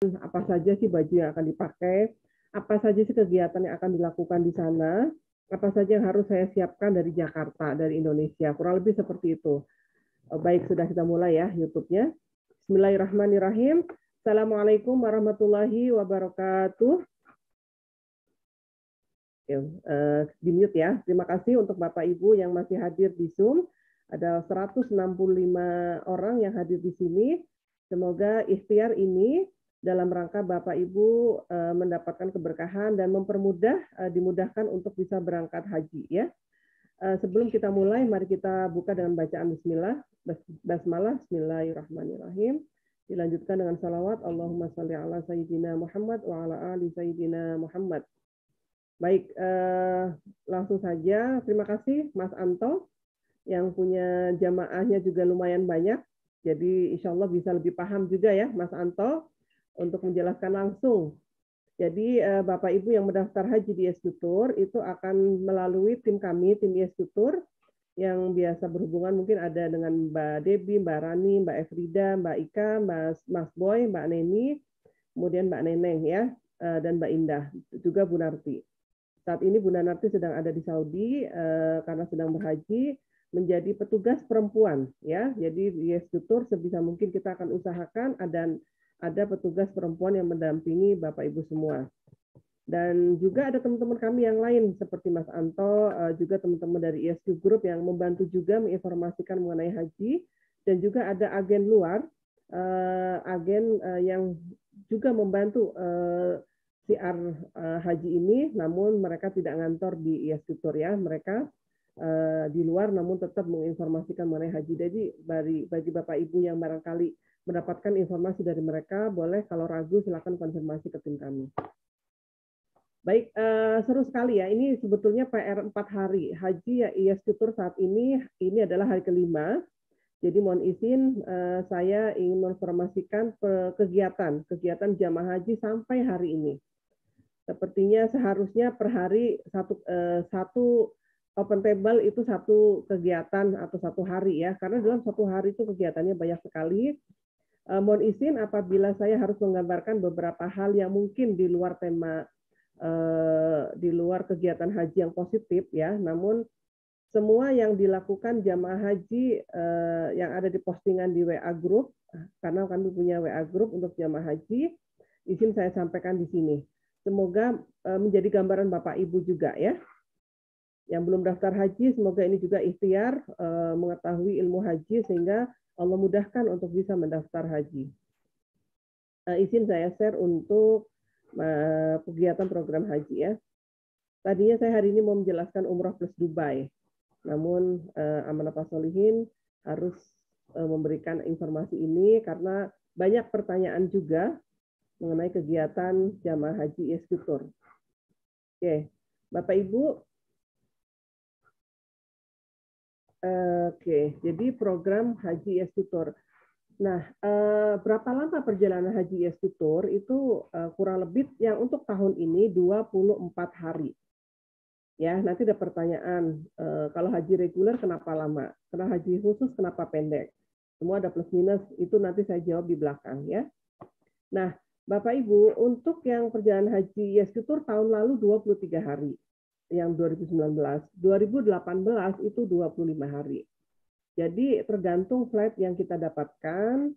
apa saja sih baju yang akan dipakai, apa saja sih kegiatan yang akan dilakukan di sana, apa saja yang harus saya siapkan dari Jakarta, dari Indonesia. Kurang lebih seperti itu. Baik, sudah kita mulai ya YouTube-nya. Bismillahirrahmanirrahim. Assalamualaikum warahmatullahi wabarakatuh. Di mute ya. Terima kasih untuk Bapak Ibu yang masih hadir di Zoom. Ada 165 orang yang hadir di sini. Semoga ikhtiar ini dalam rangka Bapak Ibu mendapatkan keberkahan dan dimudahkan untuk bisa berangkat haji ya. Sebelum kita mulai, mari kita buka dengan bacaan Bismillah, Basmalah, Bismillahirrahmanirrahim. Dilanjutkan dengan salawat, Allahumma salli ala Sayyidina Muhammad wa ala ali Sayyidina Muhammad. Baik, langsung saja. Terima kasih Mas Anto yang punya jamaahnya juga lumayan banyak. Jadi insya Allah bisa lebih paham juga ya Mas Anto untuk menjelaskan langsung. Jadi Bapak Ibu yang mendaftar haji di Tutor itu akan melalui tim kami, tim Tutor yang biasa berhubungan mungkin ada dengan Mbak Debbie, Mbak Rani, Mbak Efrida, Mbak Ika, Mas Boy, Mbak Neni, kemudian Mbak Neneng ya, dan Mbak Indah, juga Bu Narti. Saat ini Bunda Narti sedang ada di Saudi karena sedang berhaji menjadi petugas perempuan ya. Jadi di Tutor sebisa mungkin kita akan usahakan ada petugas perempuan yang mendampingi Bapak Ibu semua. Dan juga ada teman-teman kami yang lain seperti Mas Anto, juga teman-teman dari ISQ Group yang membantu juga menginformasikan mengenai haji, dan juga ada agen luar, agen yang juga membantu siar haji ini, namun mereka tidak ngantor di Tutor ya, mereka di luar namun tetap menginformasikan mengenai haji. Jadi bagi Bapak Ibu yang barangkali mendapatkan informasi dari mereka, boleh kalau ragu silakan konfirmasi ke tim kami. Baik, seru sekali ya. Ini sebetulnya PR 4 hari. Haji ya Tutor saat ini adalah hari kelima. Jadi mohon izin saya ingin menginformasikan kegiatan jamaah haji sampai hari ini. Sepertinya seharusnya per hari satu open table itu satu kegiatan atau satu hari ya. Karena dalam satu hari itu kegiatannya banyak sekali. Mohon izin apabila saya harus menggambarkan beberapa hal yang mungkin di luar tema di luar kegiatan haji yang positif ya, namun semua yang dilakukan jamaah haji yang ada di postingan di WA Group, karena kami punya WA Group untuk jamaah haji, izin saya sampaikan di sini. Semoga menjadi gambaran Bapak Ibu juga ya. Yang belum daftar haji, semoga ini juga ikhtiar mengetahui ilmu haji sehingga Allah mudahkan untuk bisa mendaftar haji. Izin saya share untuk kegiatan program haji ya. Tadinya saya hari ini mau menjelaskan Umrah plus Dubai, namun Amanah Pak Solihin harus memberikan informasi ini karena banyak pertanyaan juga mengenai kegiatan jamaah haji Tutor. Oke, Bapak Ibu. Oke, jadi program haji Tutor. Nah, berapa lama perjalanan haji Tutor itu kurang lebih yang untuk tahun ini 24 hari. Ya, nanti ada pertanyaan, kalau haji reguler kenapa lama? Karena haji khusus kenapa pendek? Semua ada plus minus, itu nanti saya jawab di belakang ya. Nah, Bapak Ibu, untuk yang perjalanan haji Tutor tahun lalu 23 hari, yang 2019. 2018 itu 25 hari. Jadi tergantung flight yang kita dapatkan.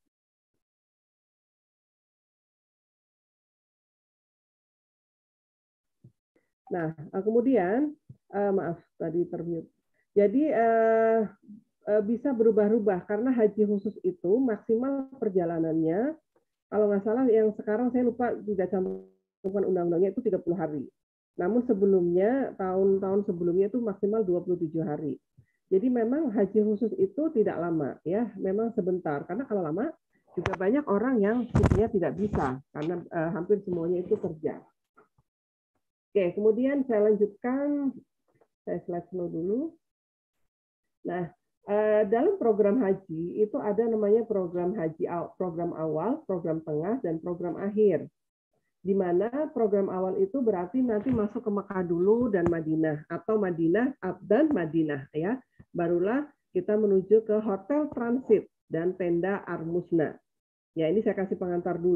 Nah, kemudian, maaf, tadi termute. Jadi bisa berubah-ubah karena haji khusus itu maksimal perjalanannya, kalau nggak salah yang sekarang saya lupa tidak cantumkan undang-undangnya itu 30 hari. Namun sebelumnya, tahun-tahun sebelumnya itu maksimal 27 hari. Jadi memang haji khusus itu tidak lama, ya, memang sebentar. Karena kalau lama juga banyak orang yang sebenarnya tidak bisa karena hampir semuanya itu kerja. Oke, kemudian saya lanjutkan, saya slide dulu. Nah, dalam program haji itu ada namanya program haji, program awal, program tengah, dan program akhir. Di mana program awal itu berarti nanti masuk ke Mekah dulu dan Madinah, atau Madinah dan Madinah ya. Barulah kita menuju ke hotel transit dan tenda Armusna. Ya, ini saya kasih pengantar dulu.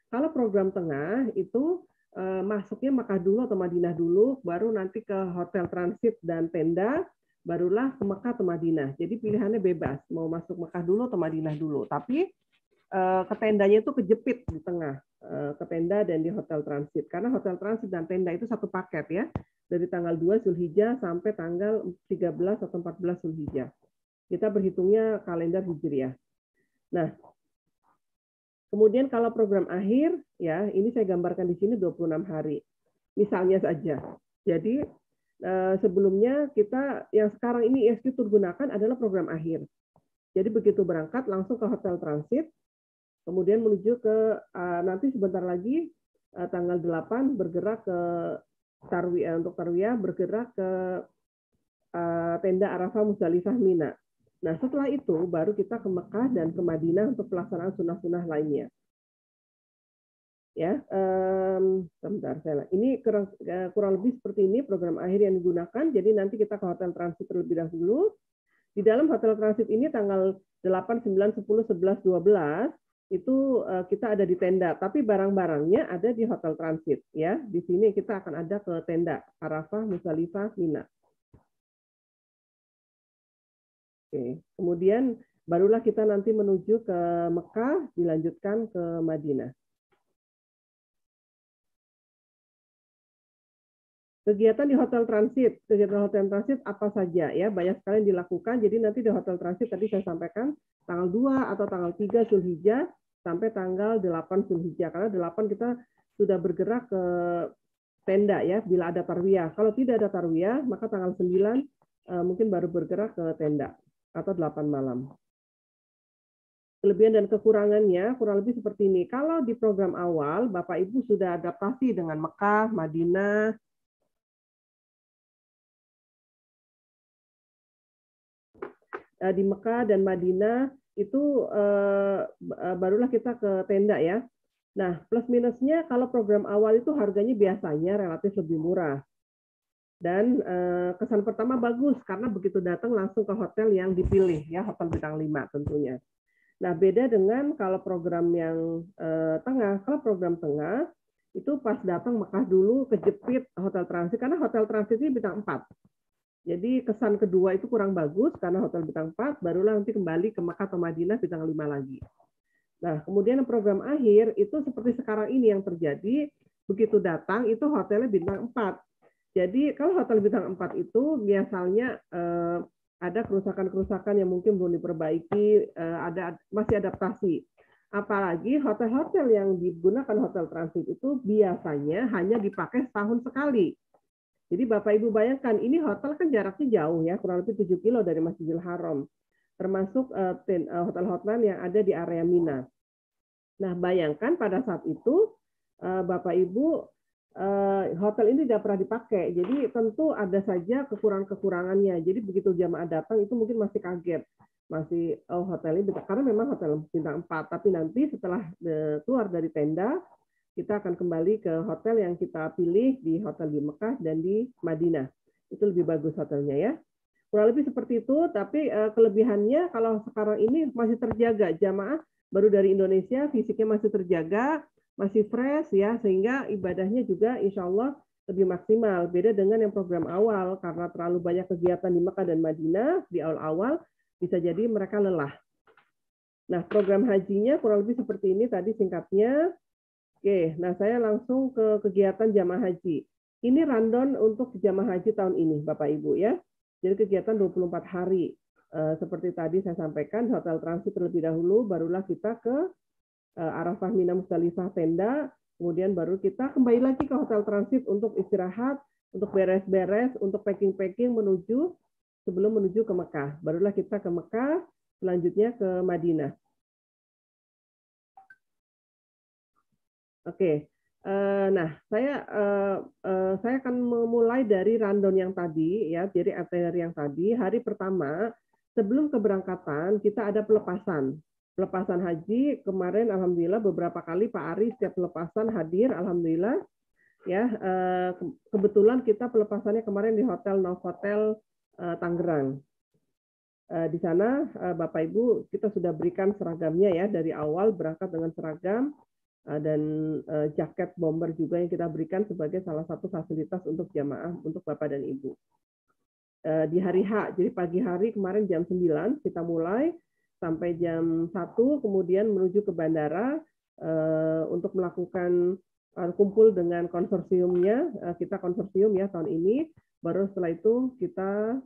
Kalau program tengah itu masuknya Makkah dulu atau Madinah dulu, baru nanti ke hotel transit dan tenda, barulah ke Makkah atau Madinah. Jadi pilihannya bebas, mau masuk Makkah dulu atau Madinah dulu. Tapi ke tendanya itu kejepit di tengah, ke tenda dan di hotel transit. Karena hotel transit dan tenda itu satu paket ya, dari tanggal 2 Zulhijjah sampai tanggal 13 atau 14 Zulhijjah. Kita berhitungnya kalender Hijriah. Nah, kemudian kalau program akhir, ya ini saya gambarkan di sini 26 hari. Misalnya saja. Jadi sebelumnya kita yang sekarang ini ISQ gunakan adalah program akhir. Jadi begitu berangkat langsung ke hotel transit, kemudian menuju ke nanti sebentar lagi tanggal 8 bergerak ke Tarwiyah, untuk Tarwiyah bergerak ke tenda Arafah, Musdalifah, Mina. Nah, setelah itu baru kita ke Mekah dan ke Madinah untuk pelaksanaan sunnah-sunnah lainnya. Ya, sebentar saya. Ini kurang lebih seperti ini program akhir yang digunakan. Jadi nanti kita ke hotel transit terlebih dahulu. Di dalam hotel transit ini tanggal 8, 9, 10, 11, 12 itu kita ada di tenda, tapi barang-barangnya ada di hotel transit. Ya, di sini kita akan ada ke tenda Arafah, Musdalifah, Mina. Oke. Kemudian barulah kita nanti menuju ke Mekah, dilanjutkan ke Madinah. Kegiatan di hotel transit, apa saja ya, banyak sekali yang dilakukan. Jadi nanti di hotel transit tadi saya sampaikan tanggal 2 atau tanggal 3 Zulhijjah sampai tanggal 8 Zulhijjah. Karena 8 kita sudah bergerak ke tenda ya bila ada tarwiyah. Kalau tidak ada tarwiyah, maka tanggal 9 mungkin baru bergerak ke tenda atau 8 malam. Kelebihan dan kekurangannya kurang lebih seperti ini. Kalau di program awal, Bapak Ibu sudah adaptasi dengan Mekah, Madinah, di Mekah dan Madinah itu barulah kita ke tenda ya. Nah, plus minusnya kalau program awal itu harganya biasanya relatif lebih murah. Dan kesan pertama bagus karena begitu datang langsung ke hotel yang dipilih ya, hotel bintang 5 tentunya. Nah, beda dengan kalau program yang tengah. Kalau program tengah itu pas datang Mekah dulu kejepit hotel transit karena hotel transit ini bintang 4. Jadi kesan kedua itu kurang bagus karena hotel bintang 4, barulah nanti kembali ke Mekah atau Madinah bintang 5 lagi. Nah, kemudian program akhir itu seperti sekarang ini yang terjadi, begitu datang itu hotelnya bintang 4. Jadi kalau hotel bintang 4 itu biasanya ada kerusakan-kerusakan yang mungkin belum diperbaiki, masih adaptasi. Apalagi hotel-hotel yang digunakan hotel transit itu biasanya hanya dipakai setahun sekali. Jadi Bapak Ibu bayangkan, ini hotel kan jaraknya jauh ya, kurang lebih 7 kilo dari Masjidil Haram, termasuk hotel-hotel yang ada di area Mina. Nah, bayangkan pada saat itu Bapak Ibu hotel ini tidak pernah dipakai, jadi tentu ada saja kekurangannya. Jadi begitu jamaah datang itu mungkin masih kaget, masih hotel ini karena memang hotel bintang 4, tapi nanti setelah keluar dari tenda kita akan kembali ke hotel yang kita pilih di hotel di Mekah dan di Madinah. Itu lebih bagus hotelnya ya. Kurang lebih seperti itu, tapi kelebihannya kalau sekarang ini masih terjaga jamaah baru dari Indonesia, fisiknya masih terjaga, masih fresh ya, sehingga ibadahnya juga insya Allah lebih maksimal. Beda dengan yang program awal, karena terlalu banyak kegiatan di Mekah dan Madinah di awal-awal, bisa jadi mereka lelah. Nah, program hajinya kurang lebih seperti ini tadi singkatnya. Oke, nah saya langsung ke kegiatan jamaah haji. Ini rundown untuk jamaah haji tahun ini, Bapak Ibu ya. Jadi kegiatan 24 hari. Seperti tadi saya sampaikan, hotel transit terlebih dahulu, barulah kita ke Arafah, Mina, Musdalifah, tenda, kemudian baru kita kembali lagi ke hotel transit untuk istirahat, untuk beres-beres, untuk packing-packing sebelum menuju ke Mekah. Barulah kita ke Mekah, selanjutnya ke Madinah. Oke, nah saya akan memulai dari rundown yang tadi ya, jadi itinerary yang tadi. Hari pertama sebelum keberangkatan kita ada pelepasan haji. Kemarin alhamdulillah beberapa kali Pak Ari setiap pelepasan hadir, alhamdulillah ya. Kebetulan kita pelepasannya kemarin di Hotel Novotel Tangerang. Di sana Bapak Ibu kita sudah berikan seragamnya ya, dari awal berangkat dengan seragam. dan jaket bomber juga yang kita berikan sebagai salah satu fasilitas untuk jamaah untuk Bapak dan Ibu. Di hari H, jadi pagi hari kemarin jam 9 kita mulai sampai jam 1, kemudian menuju ke bandara untuk melakukan kumpul dengan konsorsiumnya. Kita konsorsium ya tahun ini, baru setelah itu kita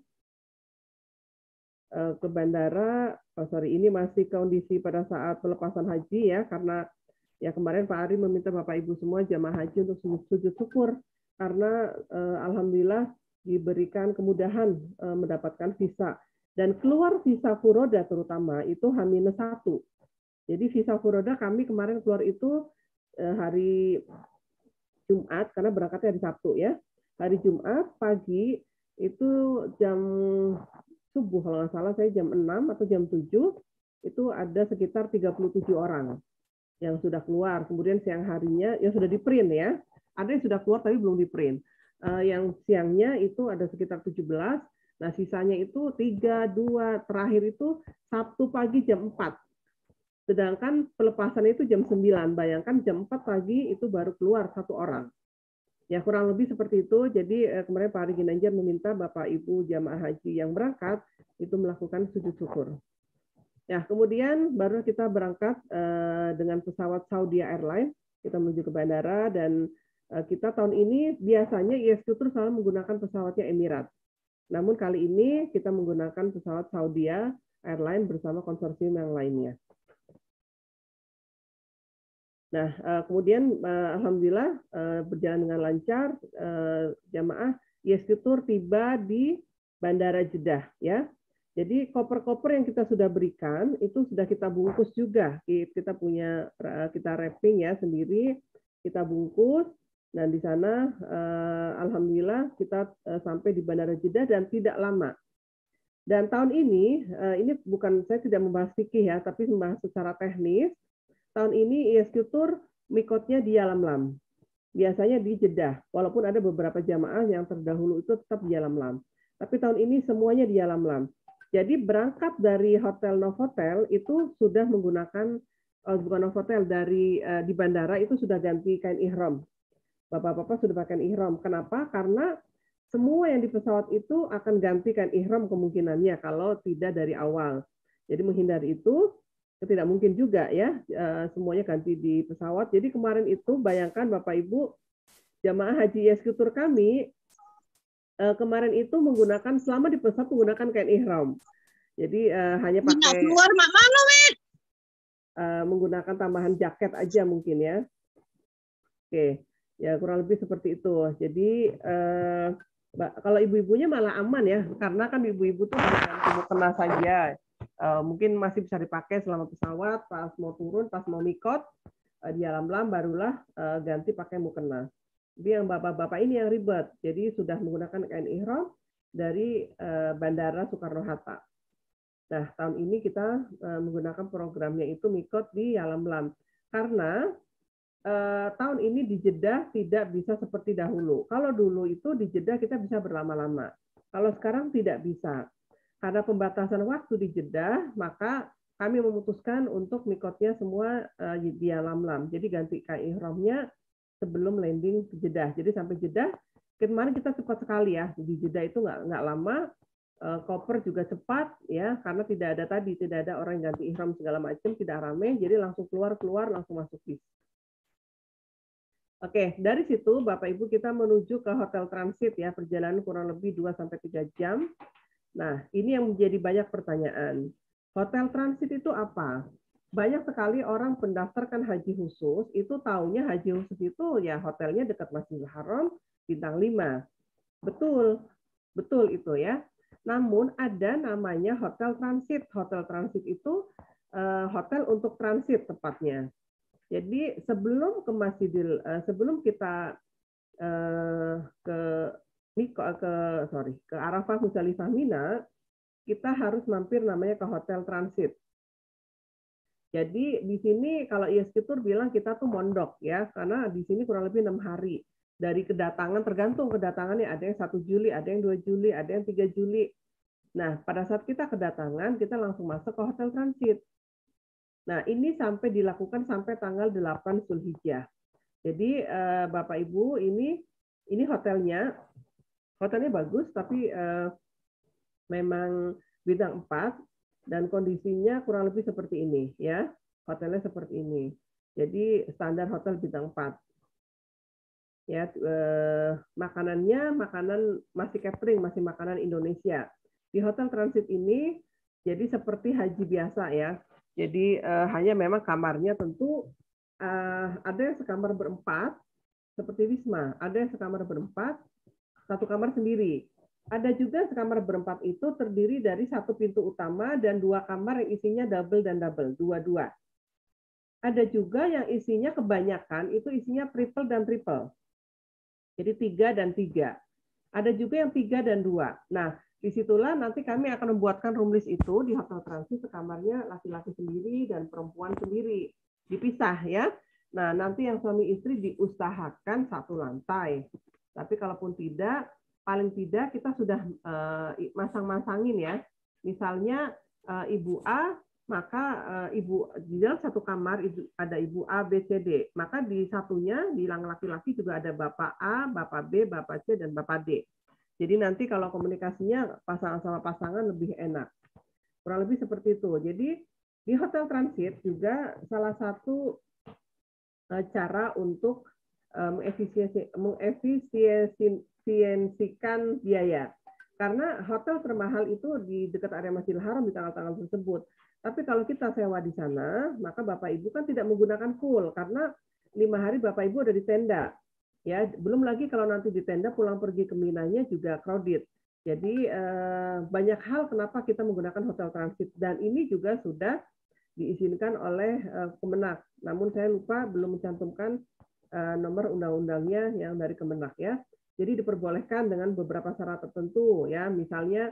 ke bandara. Ini masih kondisi pada saat pelepasan haji ya, karena ya kemarin Pak Ari meminta Bapak Ibu semua jamaah haji untuk sujud syukur karena alhamdulillah diberikan kemudahan mendapatkan visa, dan keluar visa furoda terutama itu H-1. Jadi visa furoda kami kemarin keluar itu hari Jumat karena berangkatnya hari Sabtu ya. Hari Jumat pagi itu jam subuh kalau nggak salah, saya jam 6 atau jam 7 itu ada sekitar 37 orang yang sudah keluar. Kemudian siang harinya yang sudah di print ya. Ada yang sudah keluar tapi belum di print. Yang siangnya itu ada sekitar 17, nah sisanya itu 3, 2, terakhir itu Sabtu pagi jam 4. Sedangkan pelepasan itu jam 9, bayangkan jam 4 pagi itu baru keluar 1 orang. Ya kurang lebih seperti itu, jadi kemarin Pak Ari Ginanjar meminta Bapak Ibu jamaah haji yang berangkat itu melakukan sujud syukur. Ya, kemudian baru kita berangkat dengan pesawat Saudi Airlines, kita menuju ke bandara, dan kita tahun ini biasanya ISQ Tour selalu menggunakan pesawatnya Emirates. Namun kali ini kita menggunakan pesawat Saudi Airlines bersama konsorsium yang lainnya. Nah, kemudian alhamdulillah berjalan dengan lancar, jamaah ISQ Tour tiba di Bandara Jeddah ya. Jadi koper-koper yang kita sudah berikan itu sudah kita bungkus juga. Kita punya, kita wrapping ya sendiri, kita bungkus. Dan di sana alhamdulillah kita sampai di Bandara Jeddah dan tidak lama. Dan tahun ini bukan, saya tidak membahas fikih ya, tapi membahas secara teknis. Tahun ini ISQ Tour mikotnya di Yalamlam. Biasanya di Jeddah, walaupun ada beberapa jamaah yang terdahulu itu tetap di Yalamlam. Tapi tahun ini semuanya di Yalamlam. Jadi berangkat dari Hotel Novotel itu sudah menggunakan, bukan Novotel, dari di bandara itu sudah ganti kain ihram. Bapak-bapak sudah pakai ihram. Kenapa? Karena semua yang di pesawat itu akan ganti kain ihram kemungkinannya kalau tidak dari awal. Jadi menghindari itu, tidak mungkin juga ya semuanya ganti di pesawat. Jadi kemarin itu bayangkan Bapak Ibu, jamaah haji ISQ Tour kami kemarin itu menggunakan, selama di pesawat menggunakan kain ihram. Jadi hanya pakai menggunakan tambahan jaket aja mungkin ya. Oke, ya kurang lebih seperti itu. Jadi kalau ibu-ibunya malah aman ya, karena kan ibu-ibu tuh hanya kena saja. Mungkin masih bisa dipakai selama pesawat, pas mau turun, pas mau mikot, di Yalamlam barulah ganti pakai mukena. Jadi yang bapak-bapak ini yang ribet, jadi sudah menggunakan kain ihram dari Bandara Soekarno-Hatta. Nah, tahun ini kita menggunakan programnya itu mikot di Yalamlam. Karena tahun ini di Jeddah tidak bisa seperti dahulu. Kalau dulu itu di Jeddah kita bisa berlama-lama. Kalau sekarang tidak bisa. Karena pembatasan waktu di Jeddah, maka kami memutuskan untuk mikotnya semua di Yalamlam. Jadi ganti kain ihramnya sebelum landing ke Jeddah. Jadi sampai Jeddah, kemarin kita cepat sekali ya. Di Jeddah itu nggak lama, koper juga cepat ya, karena tidak ada orang yang ganti ihram segala macam, tidak rame, jadi langsung keluar langsung masuk bis. Oke, dari situ Bapak Ibu kita menuju ke hotel transit ya, perjalanan kurang lebih 2-3 jam. Nah, ini yang menjadi banyak pertanyaan. Hotel transit itu apa? Banyak sekali orang pendaftarkan haji khusus, itu taunya haji khusus itu ya hotelnya dekat Masjidil Haram, bintang 5. Betul itu ya. Namun ada namanya hotel transit. Hotel transit itu hotel untuk transit tepatnya. Jadi sebelum ke Masjidil, sebelum kita ke Arafah, Musdalifah, Mina, kita harus mampir namanya ke hotel transit. Jadi di sini kalau ISQ Tour bilang kita tuh mondok ya, karena di sini kurang lebih 6 hari. Dari kedatangan, tergantung kedatangannya, ada yang 1 Juli, ada yang 2 Juli, ada yang 3 Juli. Nah, pada saat kita kedatangan, kita langsung masuk ke hotel transit. Nah, ini sampai dilakukan sampai tanggal 8 Zulhijjah. Jadi Bapak Ibu, ini hotelnya bagus, tapi memang bintang 4 dan kondisinya kurang lebih seperti ini ya. Hotelnya seperti ini. Jadi standar hotel bintang 4. Ya, makanannya makanan masih catering, masih makanan Indonesia. Di hotel transit ini jadi seperti haji biasa ya. Jadi hanya memang kamarnya tentu ada yang sekamar berempat seperti Wisma, ada yang sekamar berempat, satu kamar sendiri. Ada juga sekamar berempat itu terdiri dari satu pintu utama dan 2 kamar yang isinya double dan double, dua-dua. Ada juga yang isinya kebanyakan itu isinya triple dan triple. Jadi 3 dan 3. Ada juga yang 3 dan 2. Nah, disitulah nanti kami akan membuatkan room list itu di hotel transit, sekamarnya laki-laki sendiri dan perempuan sendiri. Dipisah ya. Nah, nanti yang suami istri diusahakan satu lantai. Tapi kalaupun tidak, paling tidak kita sudah masang-masangin ya. Misalnya Ibu A, maka ibu di dalam satu kamar ada ibu A, B, C, D. Maka di satunya, di yang laki-laki juga ada Bapak A, Bapak B, Bapak C, dan Bapak D. Jadi nanti kalau komunikasinya pasangan sama pasangan lebih enak. Kurang lebih seperti itu. Jadi di hotel transit juga salah satu cara untuk mengefisiensikan biaya. Karena hotel termahal itu di dekat area Masjidil Haram di tanggal-tanggal tersebut. Tapi kalau kita sewa di sana, maka Bapak Ibu kan tidak menggunakan full karena 5 hari Bapak Ibu ada di tenda. Ya, belum lagi kalau nanti di tenda pulang pergi ke Minanya juga crowded. Jadi banyak hal kenapa kita menggunakan hotel transit dan ini juga sudah diizinkan oleh Kemenak. Namun saya lupa belum mencantumkan nomor undang-undangnya yang dari Kemenak ya. Jadi diperbolehkan dengan beberapa syarat tertentu ya, misalnya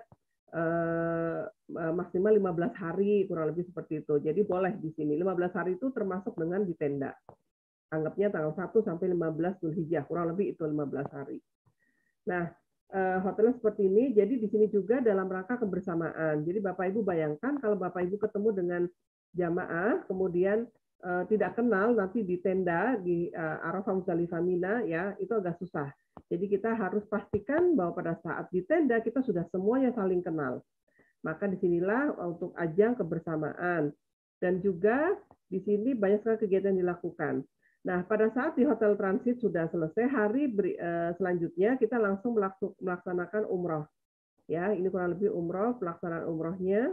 maksimal 15 hari kurang lebih seperti itu. Jadi boleh di sini 15 hari itu termasuk dengan di tenda. Anggapnya tanggal 1 sampai 15 Zulhijjah, kurang lebih itu 15 hari. Nah, hotelnya seperti ini. Jadi di sini juga dalam rangka kebersamaan. Jadi Bapak Ibu bayangkan kalau Bapak Ibu ketemu dengan jamaah, kemudian tidak kenal nanti di tenda di Arafah Muzdalifah Mina ya, itu agak susah. Jadi kita harus pastikan bahwa pada saat di tenda kita sudah semuanya saling kenal. Maka disinilah untuk ajang kebersamaan. Dan juga di sini banyak sekali kegiatan dilakukan. Nah, pada saat di hotel transit sudah selesai, hari selanjutnya kita langsung melaksanakan umroh. Ya, ini kurang lebih umroh, pelaksanaan umrohnya.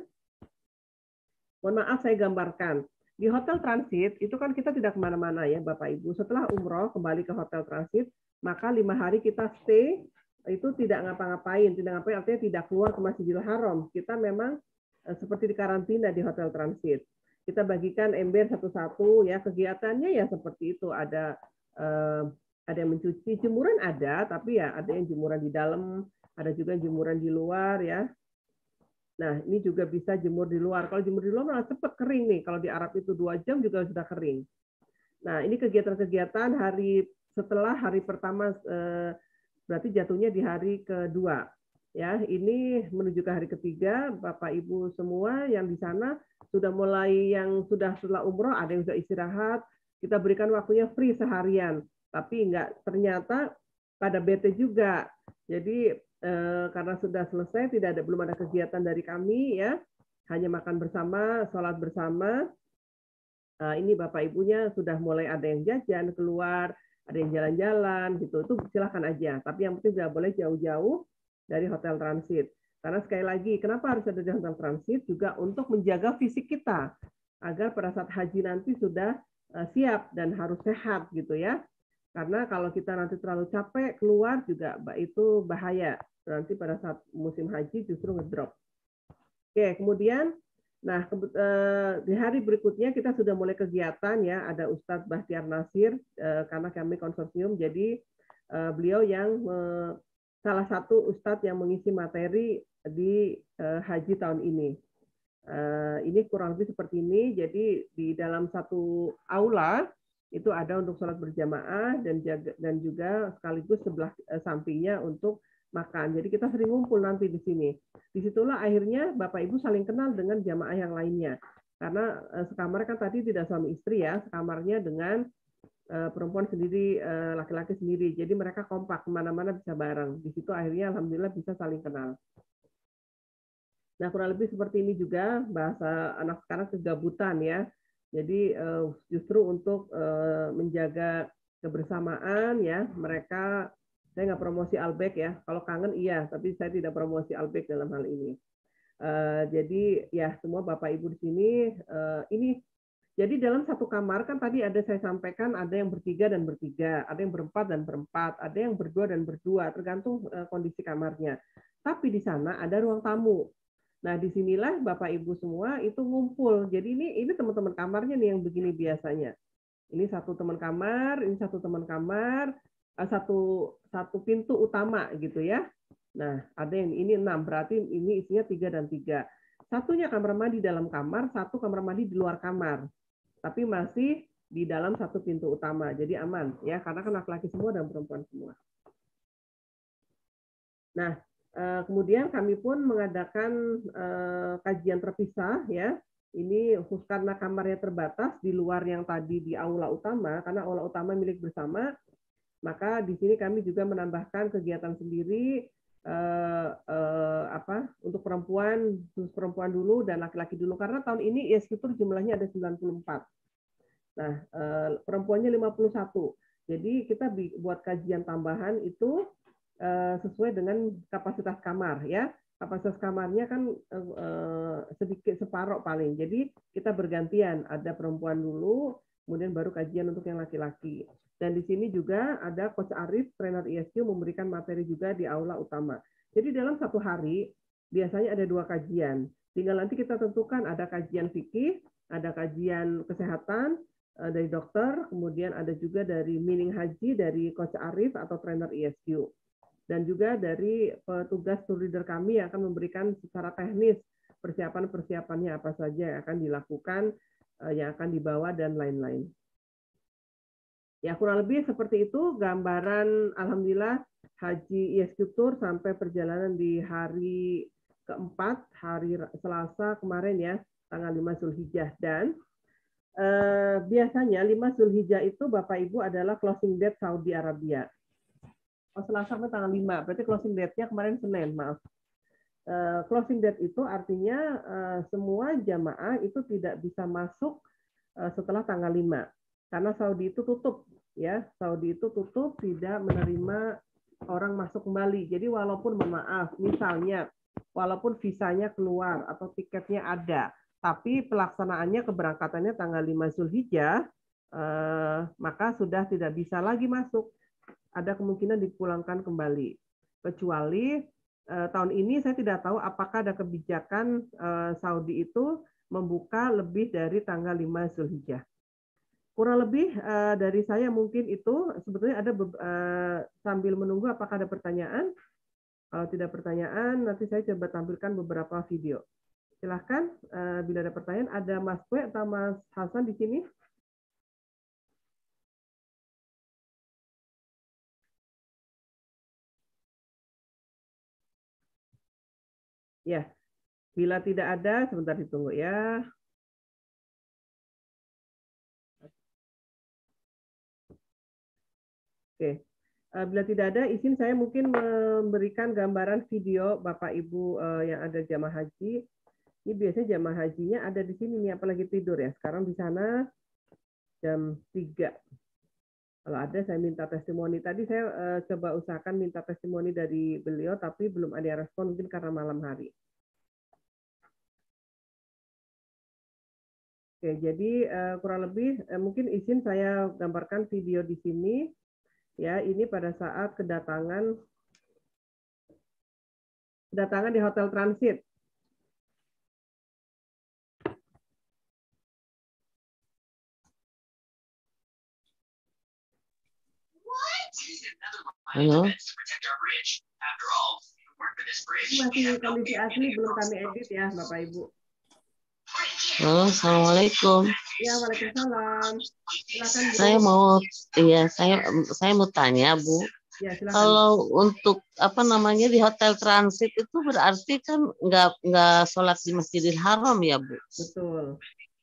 Mohon maaf saya gambarkan. Di hotel transit itu kan kita tidak kemana-mana ya Bapak Ibu. Setelah umroh kembali ke hotel transit, maka 5 hari kita stay itu tidak ngapa-ngapain. Tidak ngapain artinya tidak keluar ke Masjidil Haram. Kita memang seperti di karantina di hotel transit. Kita bagikan ember satu-satu ya, kegiatannya ya seperti itu. Ada yang mencuci, jemuran ada, tapi ya ada yang jemuran di dalam, ada juga jemuran di luar ya. Nah, ini juga bisa jemur di luar. Kalau jemur di luar malah cepat kering nih. Kalau di Arab itu 2 jam juga sudah kering. Nah, ini kegiatan-kegiatan hari setelah hari pertama, berarti jatuhnya di hari kedua. Ya, ini menuju ke hari ketiga, Bapak Ibu semua yang di sana sudah mulai yang sudah setelah umroh, ada yang sudah istirahat, kita berikan waktunya free seharian. Tapi enggak, ternyata pada BT juga. Jadi karena sudah selesai, belum ada kegiatan dari kami ya, hanya makan bersama, sholat bersama. Ini Bapak Ibunya sudah mulai ada yang jajan keluar, ada yang jalan-jalan gitu, itu silahkan aja. Tapi yang penting tidak boleh jauh-jauh dari hotel transit. Karena sekali lagi, kenapa harus ada di hotel transit? Juga untuk menjaga fisik kita, agar pada saat haji nanti sudah siap dan harus sehat gitu ya. Karena kalau kita nanti terlalu capek keluar juga itu bahaya. Nanti pada saat musim haji justru ngedrop. Oke, kemudian, nah di hari berikutnya kita sudah mulai kegiatan ya. Ada Ustadz Bahtiar Nasir karena kami konsorsium, jadi beliau yang salah satu Ustadz yang mengisi materi di haji tahun ini. Ini kurang lebih seperti ini. Jadi di dalam satu aula itu ada untuk sholat berjamaah dan juga sekaligus sebelah sampingnya untuk makan. Jadi kita sering ngumpul nanti di sini. Disitulah akhirnya Bapak Ibu saling kenal dengan jamaah yang lainnya. Karena sekamar kan tadi tidak suami istri ya, sekamarnya dengan perempuan sendiri, laki-laki sendiri. Jadi mereka kompak, kemana-mana bisa bareng. Di situ akhirnya alhamdulillah bisa saling kenal. Nah, kurang lebih seperti ini juga bahasa anak sekarang kegabutan ya. Jadi justru untuk menjaga kebersamaan ya, mereka, saya nggak promosi Albek ya. Kalau kangen iya, tapi saya tidak promosi Albek dalam hal ini. Jadi ya semua Bapak Ibu di sini ini. Jadi dalam satu kamar kan tadi ada saya sampaikan ada yang bertiga dan bertiga, ada yang berempat dan berempat, ada yang berdua dan berdua, tergantung kondisi kamarnya. Tapi di sana ada ruang tamu. Nah, disinilah Bapak Ibu semua itu ngumpul. Jadi ini teman-teman kamarnya nih yang begini biasanya. Ini satu teman kamar, ini satu teman kamar, satu pintu utama gitu ya. Nah, ada yang ini 6, berarti ini isinya 3 dan 3. Satunya kamar mandi dalam kamar, satu kamar mandi di luar kamar. Tapi masih di dalam satu pintu utama. Jadi aman ya, karena kan laki-laki semua dan perempuan semua. Nah, kemudian kami pun mengadakan kajian terpisah ya. Ini khusus karena kamarnya terbatas di luar yang tadi di aula utama, karena aula utama milik bersama, maka di sini kami juga menambahkan kegiatan sendiri untuk perempuan, khusus perempuan dulu dan laki-laki dulu, karena tahun ini ISQ jumlahnya ada 94. Nah, perempuannya 51. Jadi kita buat kajian tambahan itu sesuai dengan kapasitas kamar ya. Kapasitas kamarnya kan sedikit separoh paling. Jadi kita bergantian, ada perempuan dulu, kemudian baru kajian untuk yang laki-laki. Dan di sini juga ada Coach Arif, trainer ISQ, memberikan materi juga di aula utama. Jadi dalam satu hari biasanya ada 2 kajian. Tinggal nanti kita tentukan ada kajian fikih, ada kajian kesehatan dari dokter, kemudian ada juga dari Mining Haji dari Coach Arif atau trainer ISQ. Dan juga dari petugas tour leader kami yang akan memberikan secara teknis persiapan-persiapannya apa saja yang akan dilakukan, yang akan dibawa, dan lain-lain. Ya, kurang lebih seperti itu gambaran alhamdulillah Haji ISQ Tour sampai perjalanan di hari keempat, hari Selasa kemarin ya, tanggal 5 Zulhijjah. Dan biasanya 5 Zulhijjah itu Bapak Ibu adalah closing date Saudi Arabia. Selasa sampai tanggal 5, berarti closing date-nya kemarin Senin, maaf. Closing date itu artinya semua jamaah itu tidak bisa masuk setelah tanggal 5. Karena Saudi itu tutup, ya. Saudi itu tutup, tidak menerima orang masuk kembali. Jadi walaupun, maaf, misalnya, walaupun visanya keluar atau tiketnya ada, tapi pelaksanaannya keberangkatannya tanggal 5 Zulhijjah, maka sudah tidak bisa lagi masuk. Ada kemungkinan dipulangkan kembali. Kecuali tahun ini saya tidak tahu apakah ada kebijakan Saudi itu membuka lebih dari tanggal 5 Zulhijjah. Kurang lebih dari saya mungkin itu. Sebetulnya ada sambil menunggu apakah ada pertanyaan. Kalau tidak pertanyaan, nanti saya coba tampilkan beberapa video. Silahkan bila ada pertanyaan. Ada Mas Kwe atau Mas Hasan di sini? Ya, bila tidak ada, sebentar ditunggu ya. Oke, bila tidak ada, izin saya mungkin memberikan gambaran video Bapak Ibu yang ada jamaah haji. Ini biasanya jamaah hajinya ada di sini nih, apalagi tidur ya. Sekarang di sana jam 3. Kalau ada saya minta testimoni. Tadi saya coba usahakan minta testimoni dari beliau, tapi belum ada yang respon, mungkin karena malam hari. Oke, jadi kurang lebih mungkin izin saya gambarkan video di sini. Ya, ini pada saat kedatangan di Hotel Transit. Halo. Masih kondisi asli, belum kami edit ya, Bapak Ibu. Halo, assalamualaikum. Ya, waalaikumsalam. Silakan, Bu. Saya mau tanya, Bu. Ya, silakan. Kalau untuk di Hotel Transit itu berarti kan nggak sholat di Masjidil Haram ya, Bu? Betul.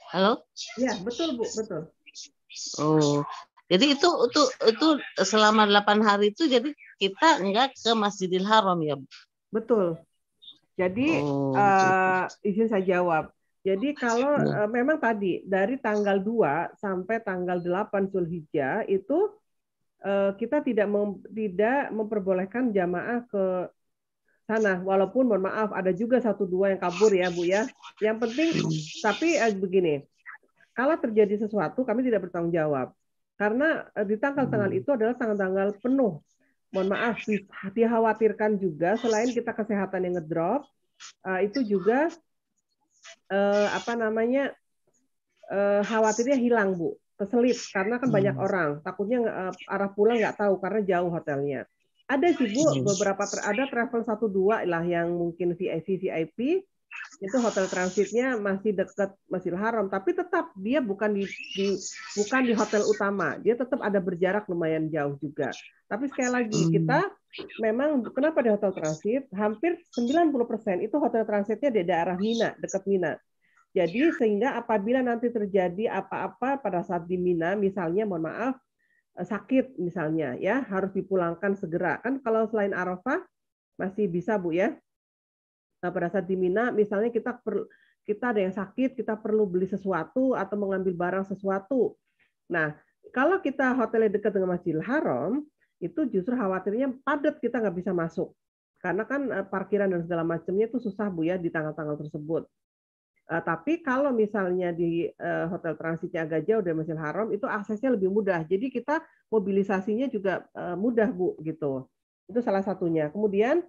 Halo? Ya, betul Bu, betul. Oh, jadi itu selama 8 hari itu jadi kita enggak ke Masjidil Haram ya, Bu? Betul. Jadi Oh, gitu. izin saya jawab. Jadi kalau Ya. memang tadi dari tanggal 2 sampai tanggal 8 Zulhijjah itu kita tidak memperbolehkan jamaah ke sana. Walaupun mohon maaf ada juga satu dua yang kabur ya Bu ya. Yang penting tapi begini, kalau terjadi sesuatu kami tidak bertanggung jawab. Karena di tanggal-tanggal itu adalah tanggal-tanggal penuh. Mohon maaf, dikhawatirkan juga selain kita kesehatan yang ngedrop, itu juga apa namanya khawatirnya hilang Bu, keselip karena kan banyak orang, takutnya arah pulang nggak tahu karena jauh hotelnya. Ada sih Bu beberapa ada travel 1-2 lah yang mungkin VIP itu hotel transitnya masih dekat Masjidil Haram, tapi tetap dia bukan di hotel utama, dia tetap ada berjarak lumayan jauh juga. Tapi sekali lagi kita memang kenapa di hotel transit hampir 90% itu hotel transitnya di daerah Mina, dekat Mina. Jadi sehingga apabila nanti terjadi apa-apa pada saat di Mina, misalnya mohon maaf sakit misalnya ya harus dipulangkan segera. Kan kalau selain Arafah masih bisa Bu ya. Nah, pada saat di Mina misalnya kita ada yang sakit, kita perlu beli sesuatu atau mengambil barang sesuatu. Nah, kalau kita hotelnya dekat dengan Masjidil Haram, itu justru khawatirnya padat kita nggak bisa masuk. Karena kan parkiran dan segala macamnya itu susah Bu ya di tanggal-tanggal tersebut. Tapi kalau misalnya di hotel transitnya agak jauh dari Masjidil Haram, itu aksesnya lebih mudah. Jadi kita mobilisasinya juga mudah, Bu, gitu. Itu salah satunya. Kemudian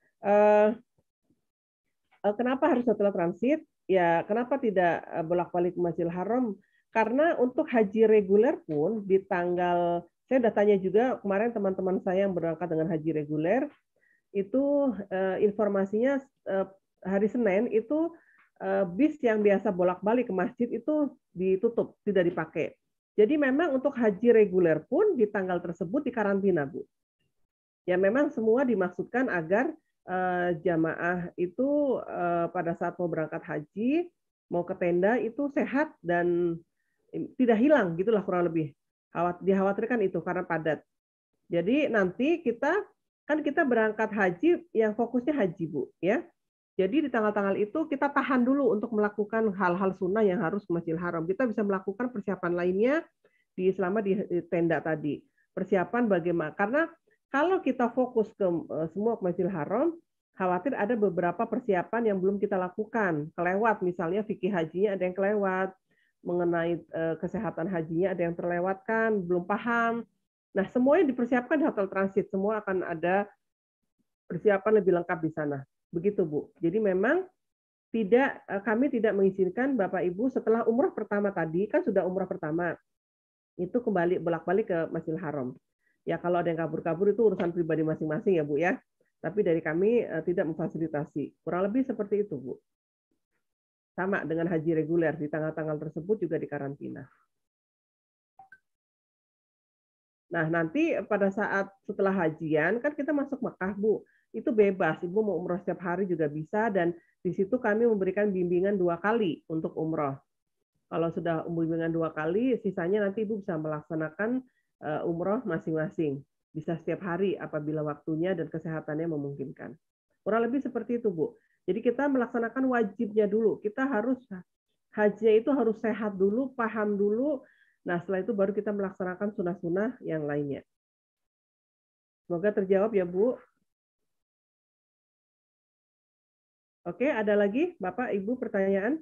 kenapa harus hotel transit? Ya, kenapa tidak bolak-balik ke Masjidil Haram? Karena untuk haji reguler pun di tanggal saya udah tanya juga kemarin teman-teman saya yang berangkat dengan haji reguler itu informasinya hari Senin itu bis yang biasa bolak-balik ke masjid itu ditutup, tidak dipakai. Jadi memang untuk haji reguler pun di tanggal tersebut dikarantina, Bu. Ya memang semua dimaksudkan agar jamaah itu pada saat mau berangkat haji, mau ke tenda itu sehat dan tidak hilang, gitulah kurang lebih. Dikhawatirkan itu karena padat. Jadi nanti kita berangkat haji yang fokusnya haji, Bu, ya. Jadi di tanggal-tanggal itu kita tahan dulu untuk melakukan hal-hal sunnah yang harus ke Masjidil Haram. Kita bisa melakukan persiapan lainnya selama di tenda tadi. Persiapan bagaimana? Karena kalau kita fokus ke semua ke Masjidil Haram, khawatir ada beberapa persiapan yang belum kita lakukan. Kelewat misalnya fikih hajinya ada yang kelewat, mengenai kesehatan hajinya ada yang terlewatkan, belum paham. Nah, semuanya dipersiapkan di hotel transit, semua akan ada persiapan lebih lengkap di sana. Begitu, Bu. Jadi memang kami tidak mengizinkan Bapak Ibu setelah umrah pertama tadi, kan sudah umrah pertama, itu kembali bolak-balik ke Masjidil Haram. Ya kalau ada yang kabur-kabur itu urusan pribadi masing-masing ya Bu ya. Tapi dari kami tidak memfasilitasi. Kurang lebih seperti itu Bu. Sama dengan haji reguler, di tanggal-tanggal tersebut juga dikarantina. Nah, nanti pada saat setelah hajian, kan kita masuk Mekah, Bu. Itu bebas, Ibu mau umroh setiap hari juga bisa, dan di situ kami memberikan bimbingan 2 kali untuk umroh. Kalau sudah bimbingan 2 kali, sisanya nanti Ibu bisa melaksanakan umroh masing-masing. Bisa setiap hari apabila waktunya dan kesehatannya memungkinkan. Kurang lebih seperti itu, Bu. Jadi kita melaksanakan wajibnya dulu. Kita harus hajinya itu harus sehat dulu, paham dulu. Nah, setelah itu baru kita melaksanakan sunnah-sunnah yang lainnya. Semoga terjawab ya, Bu. Oke, ada lagi Bapak, Ibu pertanyaan?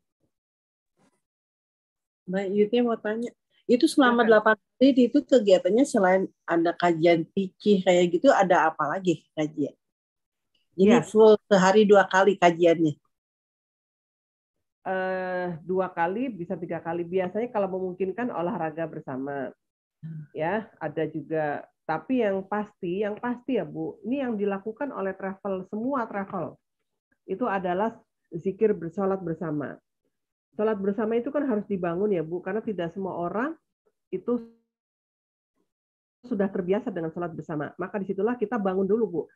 Mbak Yuti mau tanya, itu selama 8 hari itu kegiatannya selain ada kajian fikih kayak gitu, ada apa lagi kajian? Jadi ya. Full sehari 2 kali kajiannya? 2 kali, bisa 3 kali. Biasanya kalau memungkinkan olahraga bersama. Ya, ada juga. Tapi yang pasti ya Bu, ini yang dilakukan oleh semua travel, itu adalah zikir bersolat bersama. Sholat bersama itu kan harus dibangun ya Bu, karena tidak semua orang itu sudah terbiasa dengan sholat bersama. Maka disitulah kita bangun dulu Bu.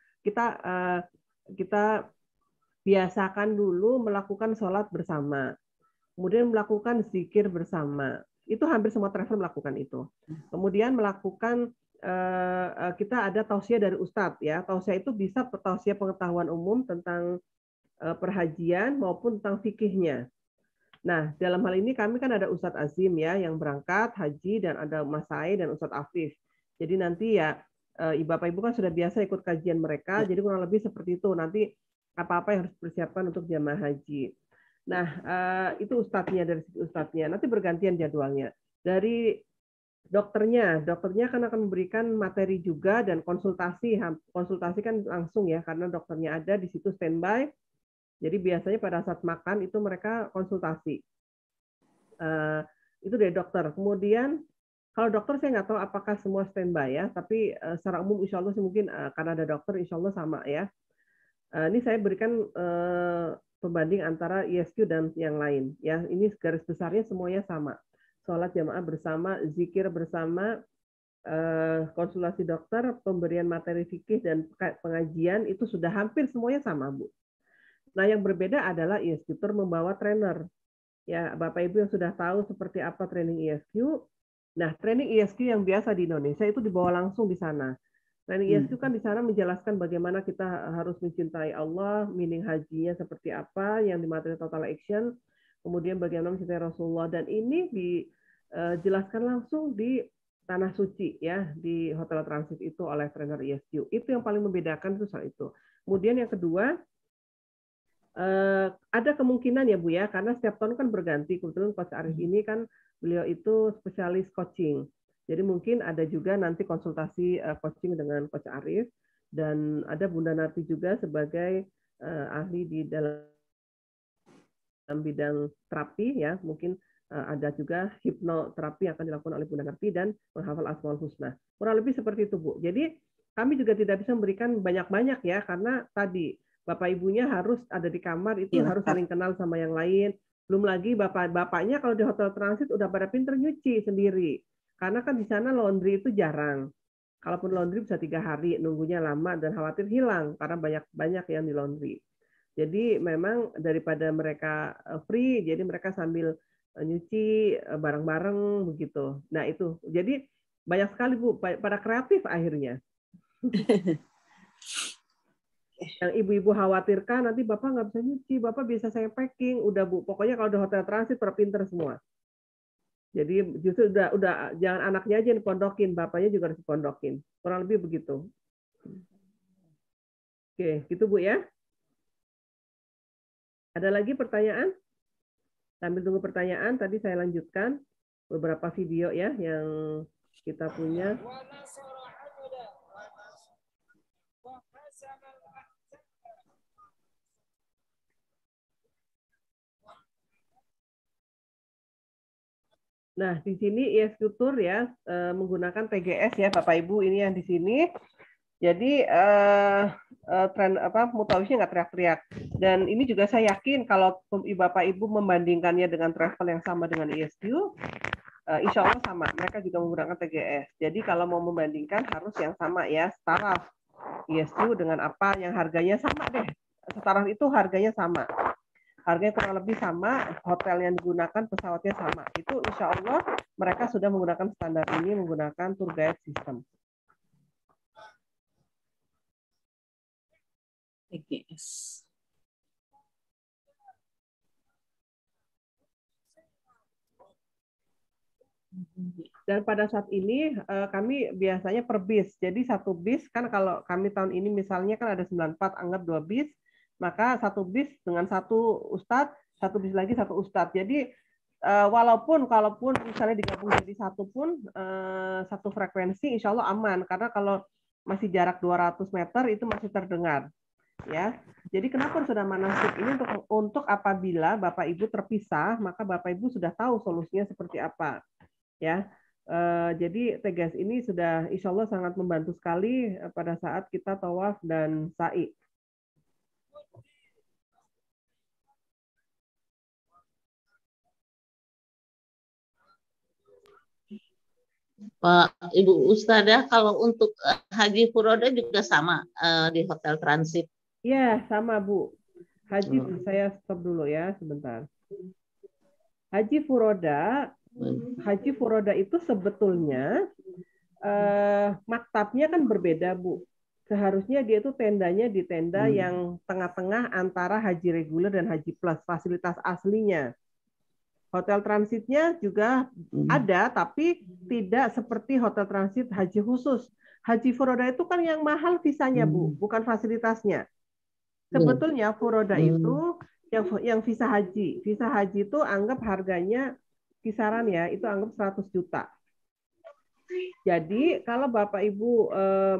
Kita biasakan dulu melakukan sholat bersama. Kemudian melakukan zikir bersama. Itu hampir semua travel melakukan itu. Kemudian melakukan kita ada tausiah dari Ustadz ya. Tausiah itu bisa tausiah pengetahuan umum tentang perhajian maupun tentang fikihnya. Nah, dalam hal ini kami kan ada Ustadz Azim ya yang berangkat haji dan ada Mas Said dan Ustadz Afif. Jadi nanti ya Bapak Ibu kan sudah biasa ikut kajian mereka, jadi kurang lebih seperti itu. Nanti apa-apa yang harus dipersiapkan untuk jamaah haji. Nah, itu ustadznya dari segi ustadznya. Nanti bergantian jadwalnya. Dari dokternya kan akan memberikan materi juga dan konsultasi. Konsultasi kan langsung ya, karena dokternya ada di situ standby. Jadi biasanya pada saat makan itu mereka konsultasi. Itu dari dokter. Kemudian kalau dokter saya nggak tahu apakah semua standby ya, tapi secara umum insya Allah sih mungkin karena ada dokter insya Allah sama ya. Ini saya berikan pembanding antara ISQ dan yang lain. Ya, ini garis besarnya semuanya sama. Sholat jamaah bersama, zikir bersama, konsultasi dokter, pemberian materi fikih dan pengajian itu sudah hampir semuanya sama, Bu. Nah, yang berbeda adalah ISQ membawa trainer. Ya, Bapak Ibu yang sudah tahu seperti apa training ISQ. Nah, training ISQ yang biasa di Indonesia itu dibawa langsung di sana. Training ISQ kan di sana menjelaskan bagaimana kita harus mencintai Allah, meaning hajinya seperti apa, yang di materi total action, kemudian bagaimana mencintai Rasulullah, dan ini dijelaskan langsung di Tanah Suci ya, di hotel transit itu oleh trainer ISQ. Itu yang paling membedakan itu soal itu. Kemudian yang kedua, ada kemungkinan ya Bu ya, karena setiap tahun kan berganti. Kebetulan Coach Arif ini kan beliau itu spesialis coaching. Jadi mungkin ada juga nanti konsultasi coaching dengan Coach Arif, dan ada Bunda Narti juga sebagai ahli di dalam bidang terapi ya. Mungkin ada juga hipnoterapi yang akan dilakukan oleh Bunda Narti dan menghafal Asmaul Husna. Kurang lebih seperti itu Bu. Jadi kami juga tidak bisa memberikan banyak-banyak ya, karena tadi Bapak Ibunya harus ada di kamar, itu harus saling kenal sama yang lain. Belum lagi bapaknya kalau di hotel transit udah pada pinter nyuci sendiri. Karena kan di sana laundry itu jarang. Kalaupun laundry bisa 3 hari, nunggunya lama dan khawatir hilang karena banyak yang di laundry. Jadi memang daripada mereka free, jadi mereka sambil nyuci bareng-bareng begitu. Nah itu, jadi banyak sekali Bu, pada kreatif akhirnya. Yang ibu-ibu khawatirkan nanti Bapak nggak bisa nyuci, Bapak bisa saya packing, udah Bu. Pokoknya kalau di hotel transit pinter semua. Jadi justru udah jangan anaknya aja yang dipondokin, bapaknya juga harus dipondokin. Kurang lebih begitu. Oke, gitu Bu ya. Ada lagi pertanyaan? Sambil tunggu pertanyaan, tadi saya lanjutkan beberapa video ya yang kita punya. Nah, di sini ISQ Tour ya menggunakan TGS ya Bapak Ibu, ini yang di sini. Jadi tren Mutawisnya nggak teriak-teriak. Dan ini juga saya yakin kalau Bapak Ibu membandingkannya dengan travel yang sama dengan ISQ, insya Allah sama. Mereka juga menggunakan TGS. Jadi kalau mau membandingkan harus yang sama ya, setara ISQ dengan apa yang harganya sama deh. Setara itu harganya sama. Harganya kurang lebih sama, hotel yang digunakan, pesawatnya sama. Itu insya Allah mereka sudah menggunakan standar ini, menggunakan tour guide system. TGS. Dan pada saat ini kami biasanya per bis. Jadi satu bis kan kalau kami tahun ini misalnya kan ada 94, anggap 2 bis, maka satu bis dengan satu ustadz, satu bis lagi satu ustadz. Jadi kalaupun misalnya digabung jadi satu pun satu frekuensi, insya Allah aman. Karena kalau masih jarak 200 meter itu masih terdengar. Ya, jadi kenapa sudah manasik ini untuk apabila Bapak Ibu terpisah, maka Bapak Ibu sudah tahu solusinya seperti apa. Ya, jadi TGS ini sudah insya Allah sangat membantu sekali pada saat kita tawaf dan sa'i. Pak Ibu Ustadzah, kalau untuk haji furoda juga sama di hotel transit. Iya, sama Bu. Haji saya stop dulu ya sebentar. Haji furoda itu sebetulnya maktabnya kan berbeda, Bu. Seharusnya dia itu tendanya di tenda yang tengah-tengah antara haji reguler dan haji plus, fasilitas aslinya. Hotel transitnya juga ada, tapi tidak seperti hotel transit haji khusus. Haji furoda itu kan yang mahal visanya, Bu, bukan fasilitasnya. Sebetulnya furoda itu yang visa haji. Visa haji itu anggap harganya kisaran ya, itu anggap 100 juta. Jadi kalau Bapak Ibu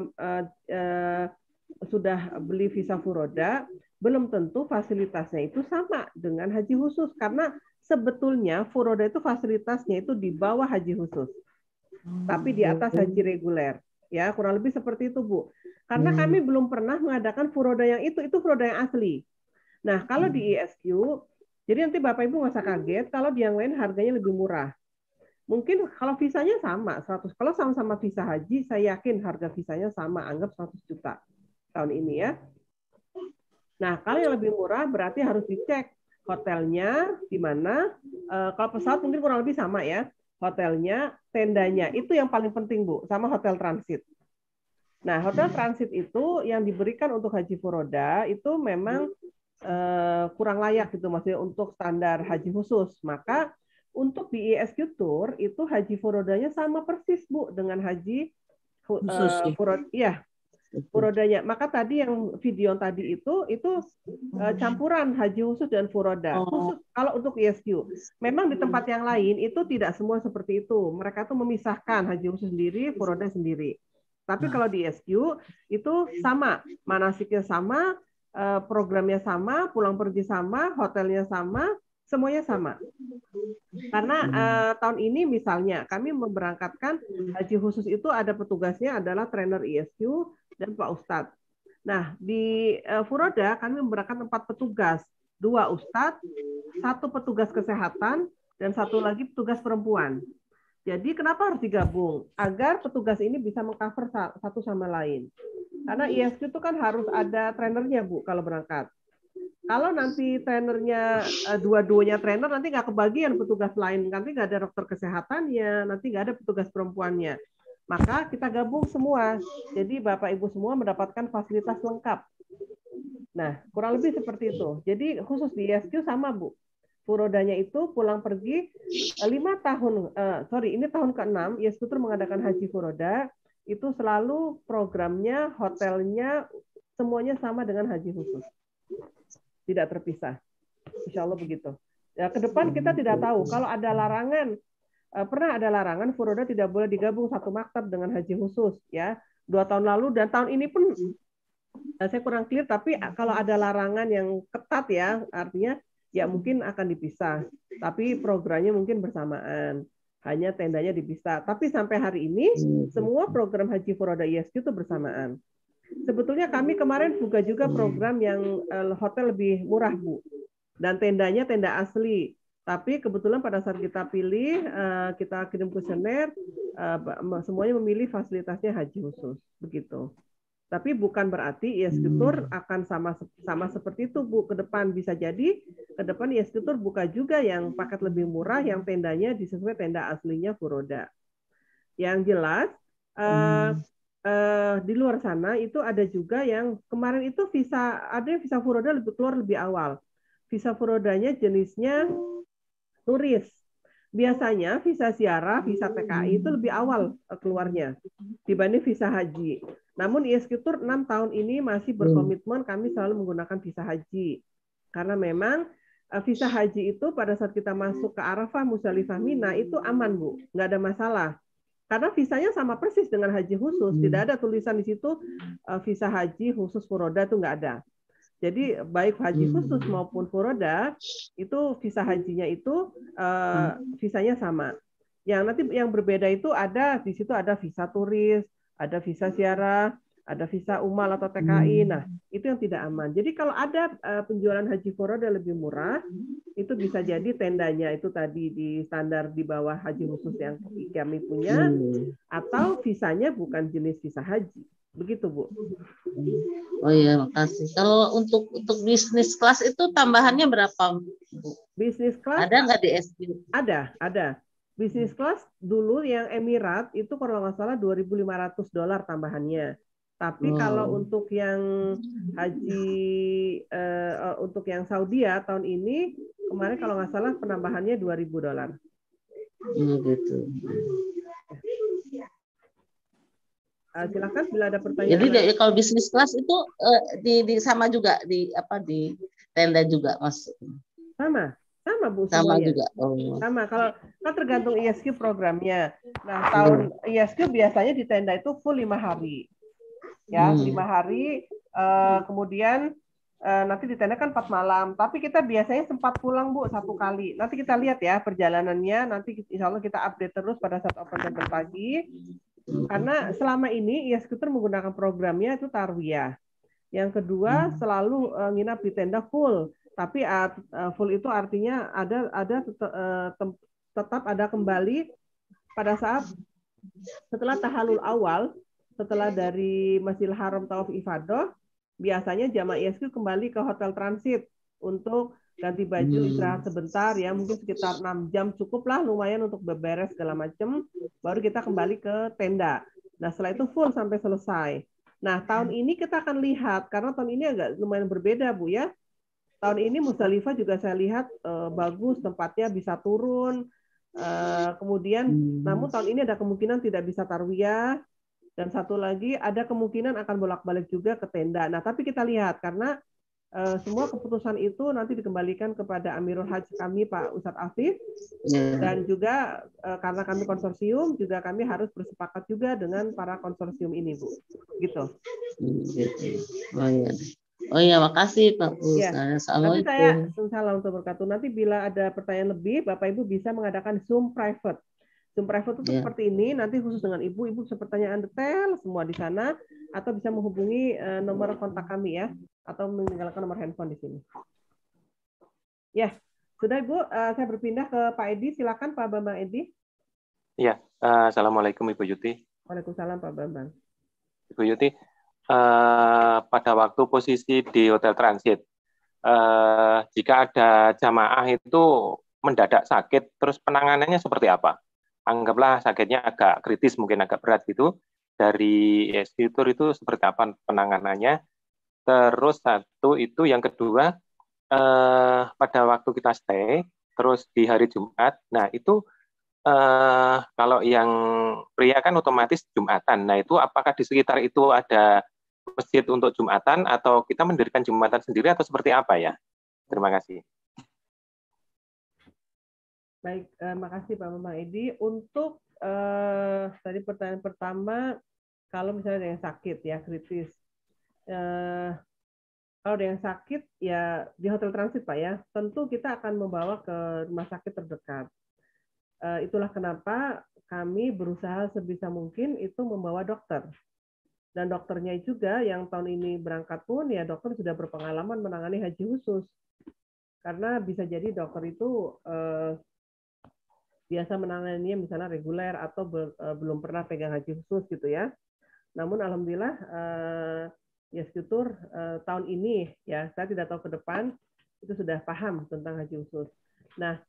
sudah beli visa furoda, belum tentu fasilitasnya itu sama dengan haji khusus, karena sebetulnya furoda itu fasilitasnya itu di bawah haji khusus, tapi di atas haji reguler. Ya, kurang lebih seperti itu, Bu. Karena kami belum pernah mengadakan furoda yang itu furoda yang asli. Nah, kalau di ISQ, jadi nanti Bapak Ibu nggak usah kaget kalau di yang lain harganya lebih murah. Mungkin kalau visanya sama, 100. Kalau sama-sama visa haji, saya yakin harga visanya sama, anggap 100 juta tahun ini ya. Nah, kalau yang lebih murah berarti harus dicek hotelnya di mana. Kalau pesawat mungkin kurang lebih sama ya. Hotelnya, tendanya, itu yang paling penting, Bu, sama hotel transit. Nah, hotel transit itu yang diberikan untuk haji furoda itu memang kurang layak gitu, maksudnya untuk standar haji khusus. Maka untuk di ISQ Tour itu haji furodanya sama persis, Bu, dengan haji furodanya. Maka tadi yang video tadi itu campuran haji khusus dan furoda. Khusus kalau untuk ISQ. Memang di tempat yang lain itu tidak semua seperti itu. Mereka tuh memisahkan haji khusus sendiri, furoda sendiri. Tapi kalau di ISQ itu sama, manasiknya sama, programnya sama, pulang pergi sama, hotelnya sama, semuanya sama. Karena tahun ini misalnya kami memberangkatkan haji khusus itu ada petugasnya adalah trainer ISQ dan Pak Ustadz. Nah, di furoda kami memberangkatkan 4 petugas, 2 Ustadz, 1 petugas kesehatan, dan 1 lagi petugas perempuan. Jadi kenapa harus digabung? Agar petugas ini bisa mengcover satu sama lain. Karena ISQ itu kan harus ada trainernya, Bu, kalau berangkat. Kalau nanti trainernya dua-duanya trainer, nanti nggak kebagian petugas lain, nanti nggak ada dokter kesehatannya, nanti nggak ada petugas perempuannya. Maka kita gabung semua. Jadi Bapak Ibu semua mendapatkan fasilitas lengkap. Nah, kurang lebih seperti itu. Jadi khusus di ISQ sama, Bu. Furodanya itu pulang pergi 5 tahun, ini tahun ke-6, ISQ Tour mengadakan haji furoda, itu selalu programnya, hotelnya, semuanya sama dengan haji khusus. Tidak terpisah. Insya Allah begitu. Ya, ke depan kita tidak tahu. Kalau ada larangan, pernah ada larangan furoda tidak boleh digabung satu maktab dengan haji khusus. Ya, 2 tahun lalu dan tahun ini pun saya kurang clear. Tapi kalau ada larangan yang ketat ya, artinya ya mungkin akan dipisah. Tapi programnya mungkin bersamaan. Hanya tendanya dipisah. Tapi sampai hari ini semua program haji furoda ISQ itu bersamaan. Sebetulnya kami kemarin buka juga program yang hotel lebih murah, Bu. Dan tendanya tenda asli. Tapi kebetulan pada saat kita pilih, kita kirim kuesioner, semuanya memilih fasilitasnya haji khusus. Begitu. Tapi bukan berarti ISQ Tour akan sama seperti itu, Bu. Ke depan bisa jadi, ke depan ISQ Tour buka juga yang paket lebih murah, yang tendanya disesuai tenda aslinya furoda. Yang jelas, di luar sana itu ada juga yang kemarin itu ada visa furoda keluar lebih awal. Visa furodanya jenisnya turis. Biasanya visa ziarah, visa PKI itu lebih awal keluarnya dibanding visa haji. Namun ISQ Tour 6 tahun ini masih berkomitmen kami selalu menggunakan visa haji. Karena memang visa haji itu pada saat kita masuk ke Arafah, Musdalifah, Mina itu aman, Bu. Nggak ada masalah. Karena visanya sama persis dengan haji khusus, tidak ada tulisan di situ visa haji khusus furoda itu nggak ada. Jadi baik haji khusus maupun furoda itu visa hajinya itu visanya sama. Yang nanti yang berbeda itu ada di situ ada visa turis, ada visa ziarah, ada visa umal atau TKI. Nah, itu yang tidak aman. Jadi kalau ada penjualan haji furoda lebih murah, itu bisa jadi tendanya itu tadi di standar di bawah haji khusus yang kami punya, atau visanya bukan jenis visa haji. Begitu, Bu. Oh iya, makasih. Kalau untuk bisnis kelas itu tambahannya berapa, Bu? Bisnis kelas Ada nggak di SQ? ada. Bisnis kelas dulu yang Emirat itu kalau nggak salah $2.500 tambahannya. Tapi kalau untuk yang haji untuk yang Saudi ya tahun ini kemarin kalau nggak salah penambahannya $2.000. Gitu. Silakan bila ada pertanyaan. Jadi kalau bisnis kelas itu di sama juga di tenda juga Mas. Sama Bu Sama semuanya. juga. Oh. Sama kalau kan tergantung ISQ programnya. Nah tahun ISQ biasanya di tenda itu full 5 hari. Ya 5 hari. Kemudian nanti di tenda kan 4 malam. Tapi kita biasanya sempat pulang Bu 1 kali. Nanti kita lihat ya perjalanannya. Nanti insya Allah kita update terus pada saat open table pagi. Karena selama ini ISQ menggunakan programnya itu tarwiyah. Yang kedua selalu nginap di tenda full. Tapi full itu artinya tetap ada kembali pada saat setelah tahalul awal, setelah dari Masjidil Haram Tawaf Ifadah, biasanya jamaah ISQ kembali ke hotel transit untuk ganti baju, istirahat sebentar ya, mungkin sekitar 6 jam cukup lah, lumayan untuk beberes segala macam, baru kita kembali ke tenda. Nah setelah itu full sampai selesai. Nah tahun ini kita akan lihat, karena tahun ini agak lumayan berbeda Bu ya. Tahun ini Musdalifah juga saya lihat bagus, tempatnya bisa turun. Kemudian, namun tahun ini ada kemungkinan tidak bisa tarwiyah. Dan satu lagi ada kemungkinan akan bolak-balik juga ke tenda. Nah tapi kita lihat, karena semua keputusan itu nanti dikembalikan kepada Amirul Hajj kami Pak Ustadz Afif dan juga karena kami konsorsium juga kami harus bersepakat juga dengan para konsorsium ini Bu gitu. Oh iya makasih Pak Bu. Ya. Nanti saya Assalamualaikum wabarakatuh. Nanti bila ada pertanyaan lebih Bapak Ibu bisa mengadakan Zoom private. Zoom private itu seperti ini, nanti khusus dengan Ibu bisa pertanyaan detail semua di sana, atau bisa menghubungi nomor kontak kami ya, atau meninggalkan nomor handphone di sini. Ya, sudah Ibu, saya berpindah ke Pak Edi, silakan Pak Bambang Edi. Iya, Assalamualaikum Ibu Yuti. Waalaikumsalam Pak Bambang. Ibu Yuti, pada waktu posisi di hotel transit, jika ada jamaah itu mendadak sakit, terus penanganannya seperti apa? Anggaplah sakitnya agak kritis, mungkin agak berat gitu. Dari institutur itu seperti apa penanganannya? Terus satu itu, yang kedua, pada waktu kita stay, terus di hari Jumat, nah itu kalau yang pria kan otomatis Jumatan. Nah itu apakah di sekitar itu ada masjid untuk Jumatan atau kita mendirikan Jumatan sendiri atau seperti apa ya? Terima kasih. Baik, makasih Pak Bambang Edi. Untuk tadi pertanyaan pertama, kalau misalnya ada yang sakit ya kritis, kalau ada yang sakit ya di hotel transit Pak ya, tentu kita akan membawa ke rumah sakit terdekat. Itulah kenapa kami berusaha sebisa mungkin itu membawa dokter. Dan dokternya juga yang tahun ini berangkat pun ya dokter sudah berpengalaman menangani haji khusus. Karena bisa jadi dokter itu biasa menanganinya misalnya reguler atau belum pernah pegang haji khusus gitu ya. Namun alhamdulillah ya sekitar tahun ini ya saya tidak tahu ke depan itu sudah paham tentang haji khusus. Nah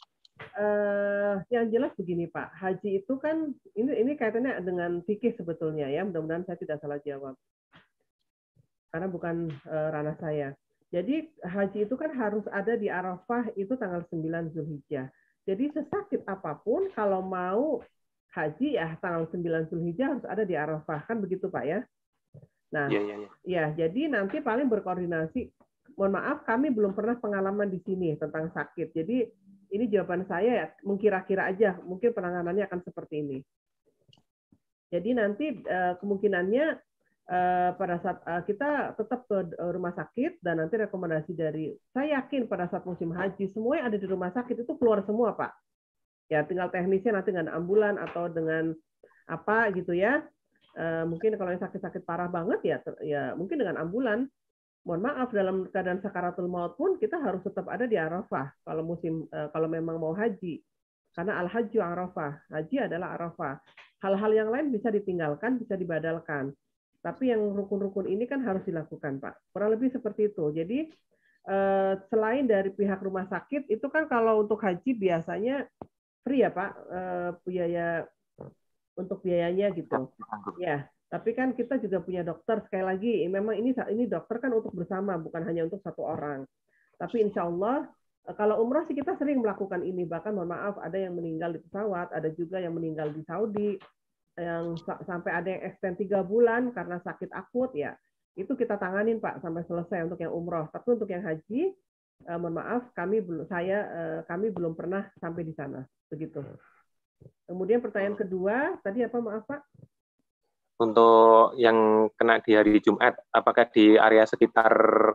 yang jelas begini Pak, haji itu kan ini kaitannya dengan fikih sebetulnya ya. Mudah-mudahan saya tidak salah jawab karena bukan ranah saya. Jadi haji itu kan harus ada di Arafah itu tanggal 9 Zulhijjah. Jadi sesakit apapun kalau mau haji ya tanggal 9 Zulhijjah harus ada di Arafah, kan begitu Pak ya? Nah, ya jadi nanti paling berkoordinasi. Mohon maaf kami belum pernah pengalaman di sini tentang sakit. Jadi ini jawaban saya ya, mengkira-kira aja mungkin penanganannya akan seperti ini. Jadi nanti kemungkinannya pada saat kita tetap ke rumah sakit dan nanti rekomendasi dari, saya yakin pada saat musim haji semua yang ada di rumah sakit itu keluar semua Pak. Ya tinggal teknisnya nanti dengan ambulan atau dengan apa gitu ya. Mungkin kalau yang sakit-sakit parah banget ya mungkin dengan ambulan. Mohon maaf dalam keadaan sakaratul maut pun kita harus tetap ada di Arafah kalau memang mau haji. Karena al-hajju Arafah, haji adalah Arafah. Hal-hal yang lain bisa ditinggalkan, bisa dibadalkan. Tapi yang rukun-rukun ini kan harus dilakukan, Pak. Kurang lebih seperti itu. Jadi selain dari pihak rumah sakit, itu kan kalau untuk haji biasanya free ya, Pak, biaya untuk biayanya gitu. Ya, tapi kan kita juga punya dokter. Sekali lagi, memang ini dokter kan untuk bersama, bukan hanya untuk satu orang. Tapi insya Allah, kalau umrah sih kita sering melakukan ini. Bahkan mohon maaf, ada yang meninggal di pesawat, ada juga yang meninggal di Saudi, yang sampai ada yang extend 3 bulan karena sakit akut ya. Itu kita tanganin Pak sampai selesai untuk yang umroh. Tapi untuk yang haji, mohon maaf, kami belum pernah sampai di sana. Begitu. Kemudian pertanyaan kedua, tadi apa maaf Pak? Untuk yang kena di hari Jumat, apakah di area sekitar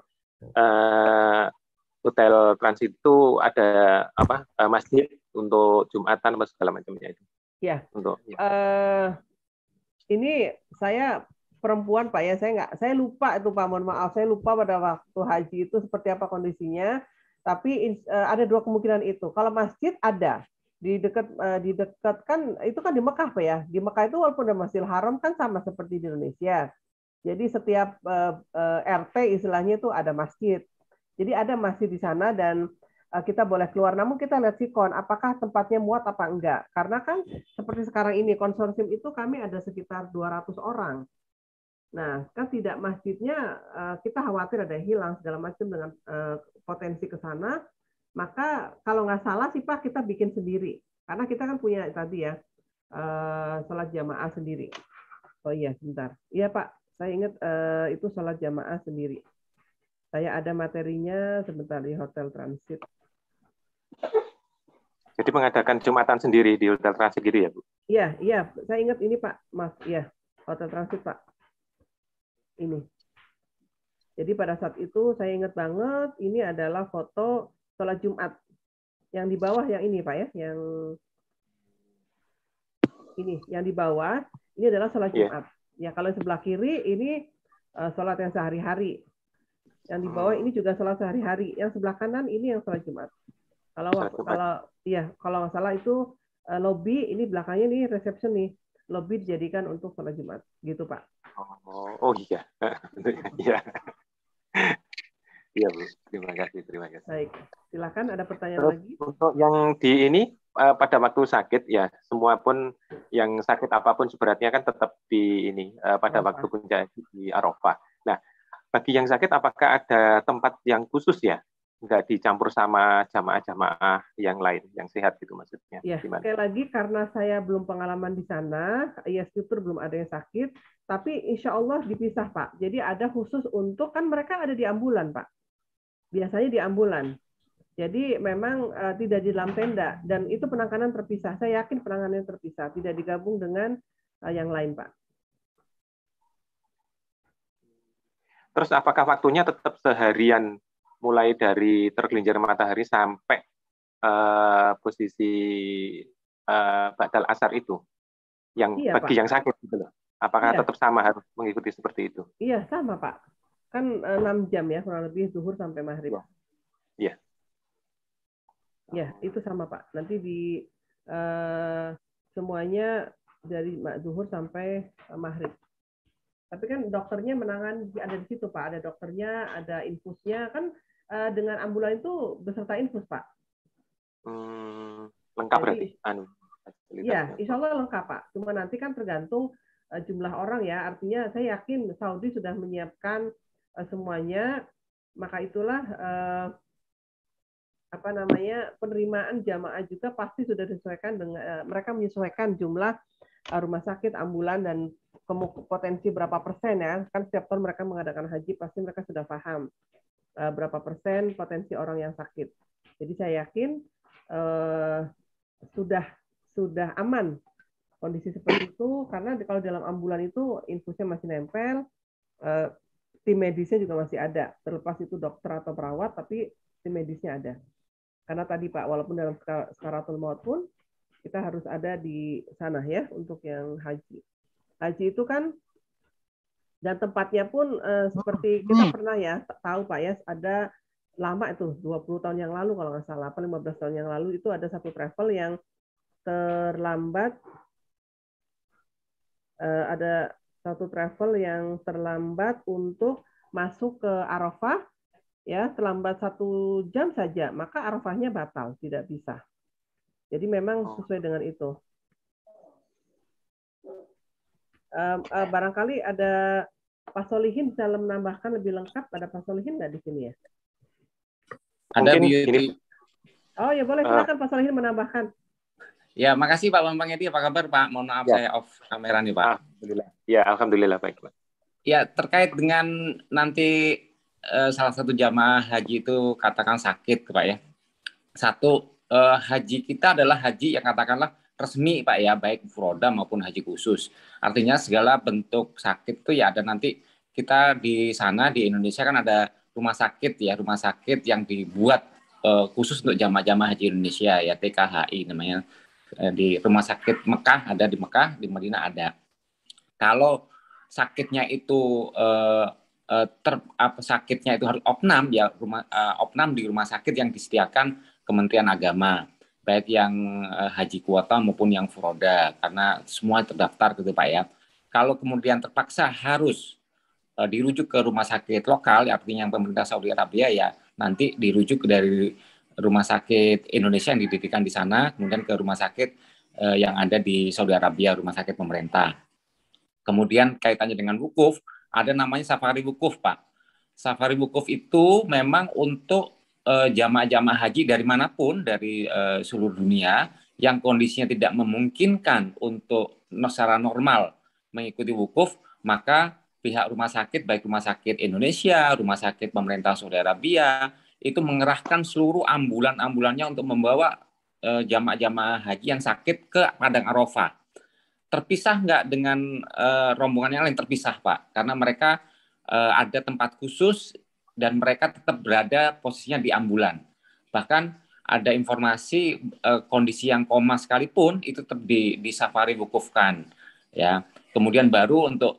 hotel transit itu ada masjid untuk Jumatan atau segala macamnya itu? Ya. Untuk ini saya perempuan Pak ya, saya lupa itu Pak, mohon maaf, saya lupa pada waktu haji itu seperti apa kondisinya. Tapi ada dua kemungkinan itu. Kalau masjid ada di dekat kan itu kan di Mekah Pak ya. Di Mekah itu walaupun ada Masjidil Haram kan sama seperti di Indonesia. Jadi setiap RT istilahnya itu ada masjid. Jadi ada masjid di sana dan kita boleh keluar. Namun kita lihat sikon, apakah tempatnya muat apa enggak. Karena kan seperti sekarang ini, konsorsium itu kami ada sekitar 200 orang. Nah, kan tidak masjidnya, kita khawatir ada yang hilang segala macam dengan potensi ke sana. Maka kalau nggak salah sih Pak, kita bikin sendiri. Karena kita kan punya tadi ya, sholat jamaah sendiri. Oh iya, sebentar. Iya Pak, saya ingat itu sholat jamaah sendiri. Saya ada materinya sebentar di Hotel Transit. Jadi mengadakan Jumatan sendiri di Hotel Transit gitu ya, Bu? Iya, saya ingat ini Pak, Mas, iya, Hotel Transit Pak. Ini. Jadi pada saat itu saya ingat banget, ini adalah foto sholat Jumat. Yang di bawah yang ini Pak ya, yang ini, yang di bawah, ini adalah sholat Jumat. Ya, kalau sebelah kiri ini sholat yang sehari-hari. Yang di bawah ini juga sholat sehari-hari. Yang sebelah kanan ini yang sholat Jumat. Kalau nggak salah itu lobby, ini belakangnya nih reception nih. Lobby dijadikan untuk sholat Jumat. Gitu Pak. Oh iya. Iya. Iya Bu, terima kasih. Baik, silakan ada pertanyaan Terus, lagi. untuk yang di ini pada waktu sakit ya, semua pun yang sakit apapun sebenarnya kan tetap di ini pada waktu puncak di Arafah. Nah, bagi yang sakit apakah ada tempat yang khusus ya? Nggak dicampur sama jamaah-jamaah yang lain, yang sehat gitu maksudnya? Ya, sekali lagi karena saya belum pengalaman di sana, ya syukur belum ada yang sakit, tapi insya Allah dipisah Pak. Jadi ada khusus untuk, kan mereka ada di ambulan Pak. Biasanya di ambulan. Jadi memang tidak di dalam tenda, dan itu penanganan terpisah. Saya yakin penanganan terpisah, tidak digabung dengan yang lain Pak. Terus apakah waktunya tetap seharian mulai dari tergelincir matahari sampai posisi Ba'dal Asar itu? Yang iya, bagi Pak. yang sakit gitu loh. Apakah tetap sama harus mengikuti seperti itu? Iya, sama Pak. Kan 6 jam ya, kurang lebih zuhur sampai maghrib. Iya. Ya, itu sama Pak. Nanti di semuanya dari zuhur sampai maghrib. Tapi kan dokternya menangani, ada di situ Pak. Ada dokternya, ada infusnya. Kan dengan ambulan itu beserta infus Pak. Lengkap berarti? Iya, insya Allah lengkap Pak. Cuma nanti kan tergantung jumlah orang ya. Artinya saya yakin Saudi sudah menyiapkan semuanya. Maka itulah penerimaan jamaah juga pasti sudah disesuaikan dengan mereka menyesuaikan jumlah rumah sakit, ambulan, dan potensi berapa persen ya. Kan setiap tahun mereka mengadakan haji pasti mereka sudah paham berapa persen potensi orang yang sakit. Jadi saya yakin sudah aman kondisi seperti itu, karena kalau dalam ambulan itu infusnya masih nempel, tim medisnya juga masih ada, terlepas itu dokter atau perawat, tapi tim medisnya ada. Karena tadi Pak, walaupun dalam sakaratul maut pun kita harus ada di sana ya untuk yang haji. Haji itu kan, dan tempatnya pun seperti kita pernah ya tahu Pak ya, ada lama itu 20 tahun yang lalu kalau nggak salah, 15 tahun yang lalu itu ada satu travel yang terlambat, ada satu travel yang terlambat untuk masuk ke Arafah, ya terlambat 1 jam saja, maka Arafahnya batal, tidak bisa. Jadi memang sesuai dengan itu. Barangkali ada Pak Solihin bisa menambahkan lebih lengkap. Ada Pak Solihin nggak di sini ya? Ada Mungkin Bu gini. Yeti. Oh ya boleh, silakan Pak Solihin menambahkan. Ya, makasih Pak Bambang Edi. Apa kabar Pak? Mohon maaf Ya. saya off kamera nih Pak. Alhamdulillah. Ya, alhamdulillah baik Pak. Ya, terkait dengan nanti salah satu jamaah haji itu katakan sakit Pak ya. Satu, haji kita adalah haji yang katakanlah resmi Pak ya, baik furoda maupun haji khusus. Artinya segala bentuk sakit itu ya ada nanti kita di sana di Indonesia kan ada rumah sakit ya, rumah sakit yang dibuat khusus untuk jamaah-jamaah haji Indonesia ya, TKHI namanya. Di rumah sakit Mekah ada, di Mekah, di Madinah ada. Kalau sakitnya itu sakitnya itu harus opnam ya, opnam di rumah sakit yang disediakan Kementerian Agama, baik yang haji kuota maupun yang furoda, karena semua terdaftar gitu Pak ya. Kalau kemudian terpaksa harus dirujuk ke rumah sakit lokal, artinya yang pemerintah Saudi Arabia ya, nanti dirujuk dari rumah sakit Indonesia yang didirikan di sana, kemudian ke rumah sakit yang ada di Saudi Arabia, rumah sakit pemerintah. Kemudian kaitannya dengan wukuf, ada namanya safari wukuf Pak. Safari wukuf itu memang untuk jamaah-jamaah haji dari manapun, dari seluruh dunia, yang kondisinya tidak memungkinkan untuk secara normal mengikuti wukuf, maka pihak rumah sakit, baik rumah sakit Indonesia, rumah sakit pemerintah Saudi Arabia, itu mengerahkan seluruh ambulan-ambulannya untuk membawa jamaah-jamaah haji yang sakit ke Padang Arafah. Terpisah nggak dengan rombongan yang lain? Terpisah Pak, karena mereka ada tempat khusus dan mereka tetap berada posisinya di ambulan. Bahkan ada informasi kondisi yang koma sekalipun itu tetap di safari wukufkan ya. Kemudian baru untuk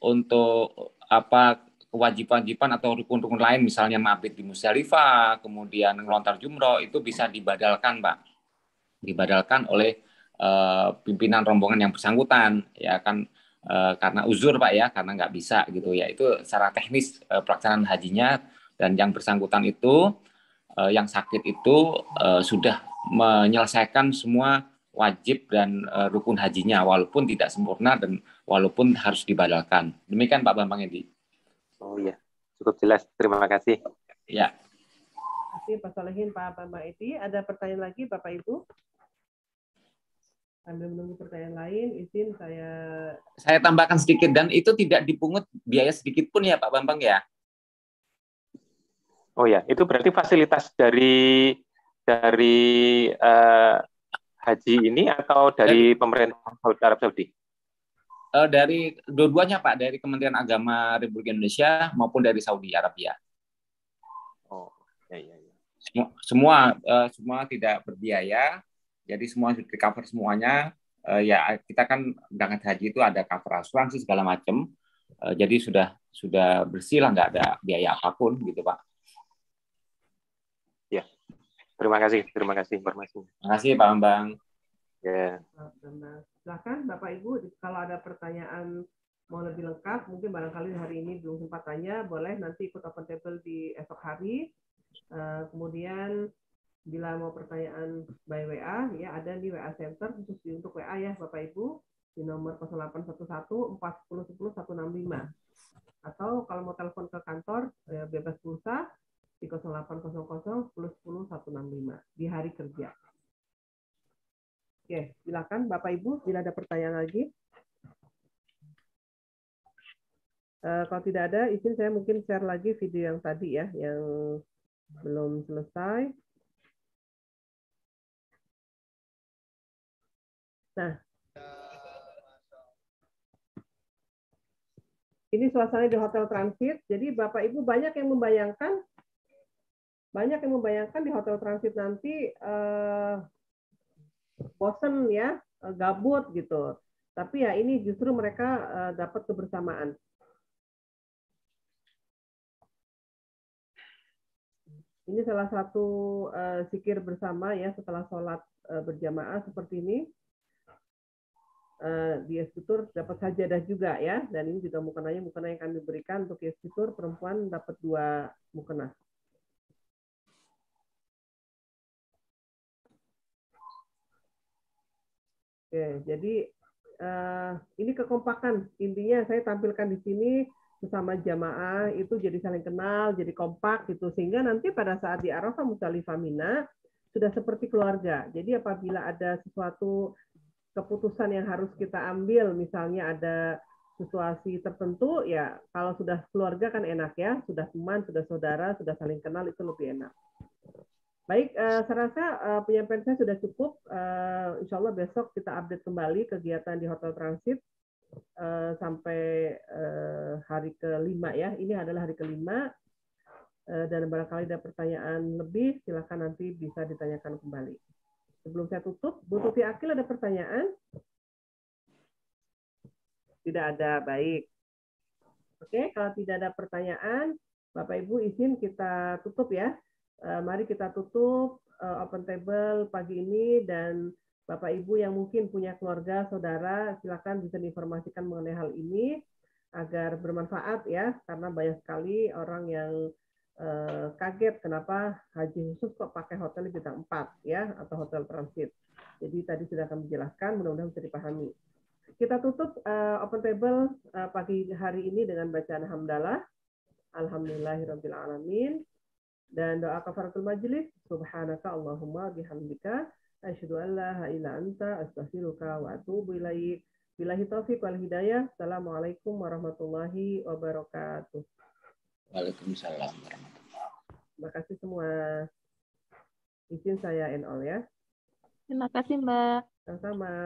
apa kewajiban-kewajiban atau rukun-rukun lain misalnya mabit di Musdalifah, kemudian ngelontar jumroh itu bisa dibadalkan Pak. Dibadalkan oleh pimpinan rombongan yang bersangkutan ya kan, karena uzur Pak ya, karena nggak bisa gitu ya. Itu secara teknis pelaksanaan hajinya, dan yang bersangkutan itu yang sakit itu sudah menyelesaikan semua wajib dan rukun hajinya walaupun tidak sempurna dan walaupun harus dibadalkan. Demikian Pak Bambang Edi. Oh iya, cukup jelas. Terima kasih. Ya. Terima kasih Pak Solihin, Pak Bambang Edi. Ada pertanyaan lagi Bapak Ibu? Sambil menunggu pertanyaan lain, izin saya tambahkan sedikit, dan itu tidak dipungut biaya sedikit pun ya Pak Bambang ya. Oh ya, itu berarti fasilitas dari haji ini atau dari pemerintah Arab Saudi? Dari dua-duanya Pak, dari Kementerian Agama Republik Indonesia maupun dari Saudi Arabia. Oh, ya. Semua tidak berbiaya, jadi semua di cover semuanya. Ya kita kan berangkat haji itu ada cover asuransi segala macam, jadi sudah bersih lah, nggak ada biaya apapun gitu Pak. Ya, terima kasih informasinya. Terima kasih Pak Bambang. Ya. Silakan Bapak Ibu, kalau ada pertanyaan mau lebih lengkap, mungkin barangkali hari ini belum sempat tanya, boleh nanti ikut open table di esok hari. Kemudian bila mau pertanyaan by WA, ya ada di WA Center khusus untuk WA ya Bapak Ibu, di nomor 0811 410 10 165. Atau kalau mau telepon ke kantor bebas pulsa di 0800 10 10 165 di hari kerja. Oke, silakan Bapak Ibu bila ada pertanyaan lagi. Kalau tidak ada, izin saya mungkin share lagi video yang tadi ya, yang belum selesai. Nah, ini suasana di hotel transit. Jadi Bapak Ibu banyak yang membayangkan di hotel transit nanti bosen ya, gabut gitu. Tapi ya ini justru mereka dapat kebersamaan. Ini salah satu zikir bersama ya setelah sholat berjamaah seperti ini. di Estutur dapat sajadah juga ya, dan ini juga mukena yang kami berikan untuk Estutur perempuan dapat 2 mukena. Oke, jadi ini kekompakan intinya saya tampilkan di sini sesama jamaah itu jadi saling kenal, jadi kompak gitu sehingga nanti pada saat di Arafah Musdalifah Mina sudah seperti keluarga. Jadi apabila ada sesuatu keputusan yang harus kita ambil, misalnya ada situasi tertentu, ya kalau sudah keluarga kan enak ya, sudah teman, sudah saudara, sudah saling kenal itu lebih enak. Baik, saya rasa penyampaian saya sudah cukup. Insya Allah besok kita update kembali kegiatan di Hotel Transit sampai hari ke-5 ya. Ini adalah hari ke-5 dan barangkali ada pertanyaan lebih, silakan nanti bisa ditanyakan kembali. Sebelum saya tutup, Bu Tuti Akil ada pertanyaan? Tidak ada, baik. Oke, kalau tidak ada pertanyaan, Bapak Ibu izin kita tutup ya. Mari kita tutup open table pagi ini dan Bapak Ibu yang mungkin punya keluarga, saudara, silakan bisa diinformasikan mengenai hal ini agar bermanfaat ya, karena banyak sekali orang yang kaget kenapa haji khusus kok pakai hotel di bintang 4 ya atau hotel transit. Jadi tadi sudah kami jelaskan, mudah-mudahan bisa dipahami. Kita tutup open table pagi hari ini dengan bacaan hamdalah. Alhamdulillahirabbil alamin dan doa kafaratul majelis. Subhanaka Allahumma bihamdika asyhadu an la ilaha illa anta astaghfiruka wa atubu ilaik. Billahi taufiq wal hidayah. Assalamualaikum warahmatullahi wabarakatuh. Waalaikumsalam warahmatullahi. Terima kasih semua. Izin saya end all ya. Terima kasih, Mbak. Sama-sama.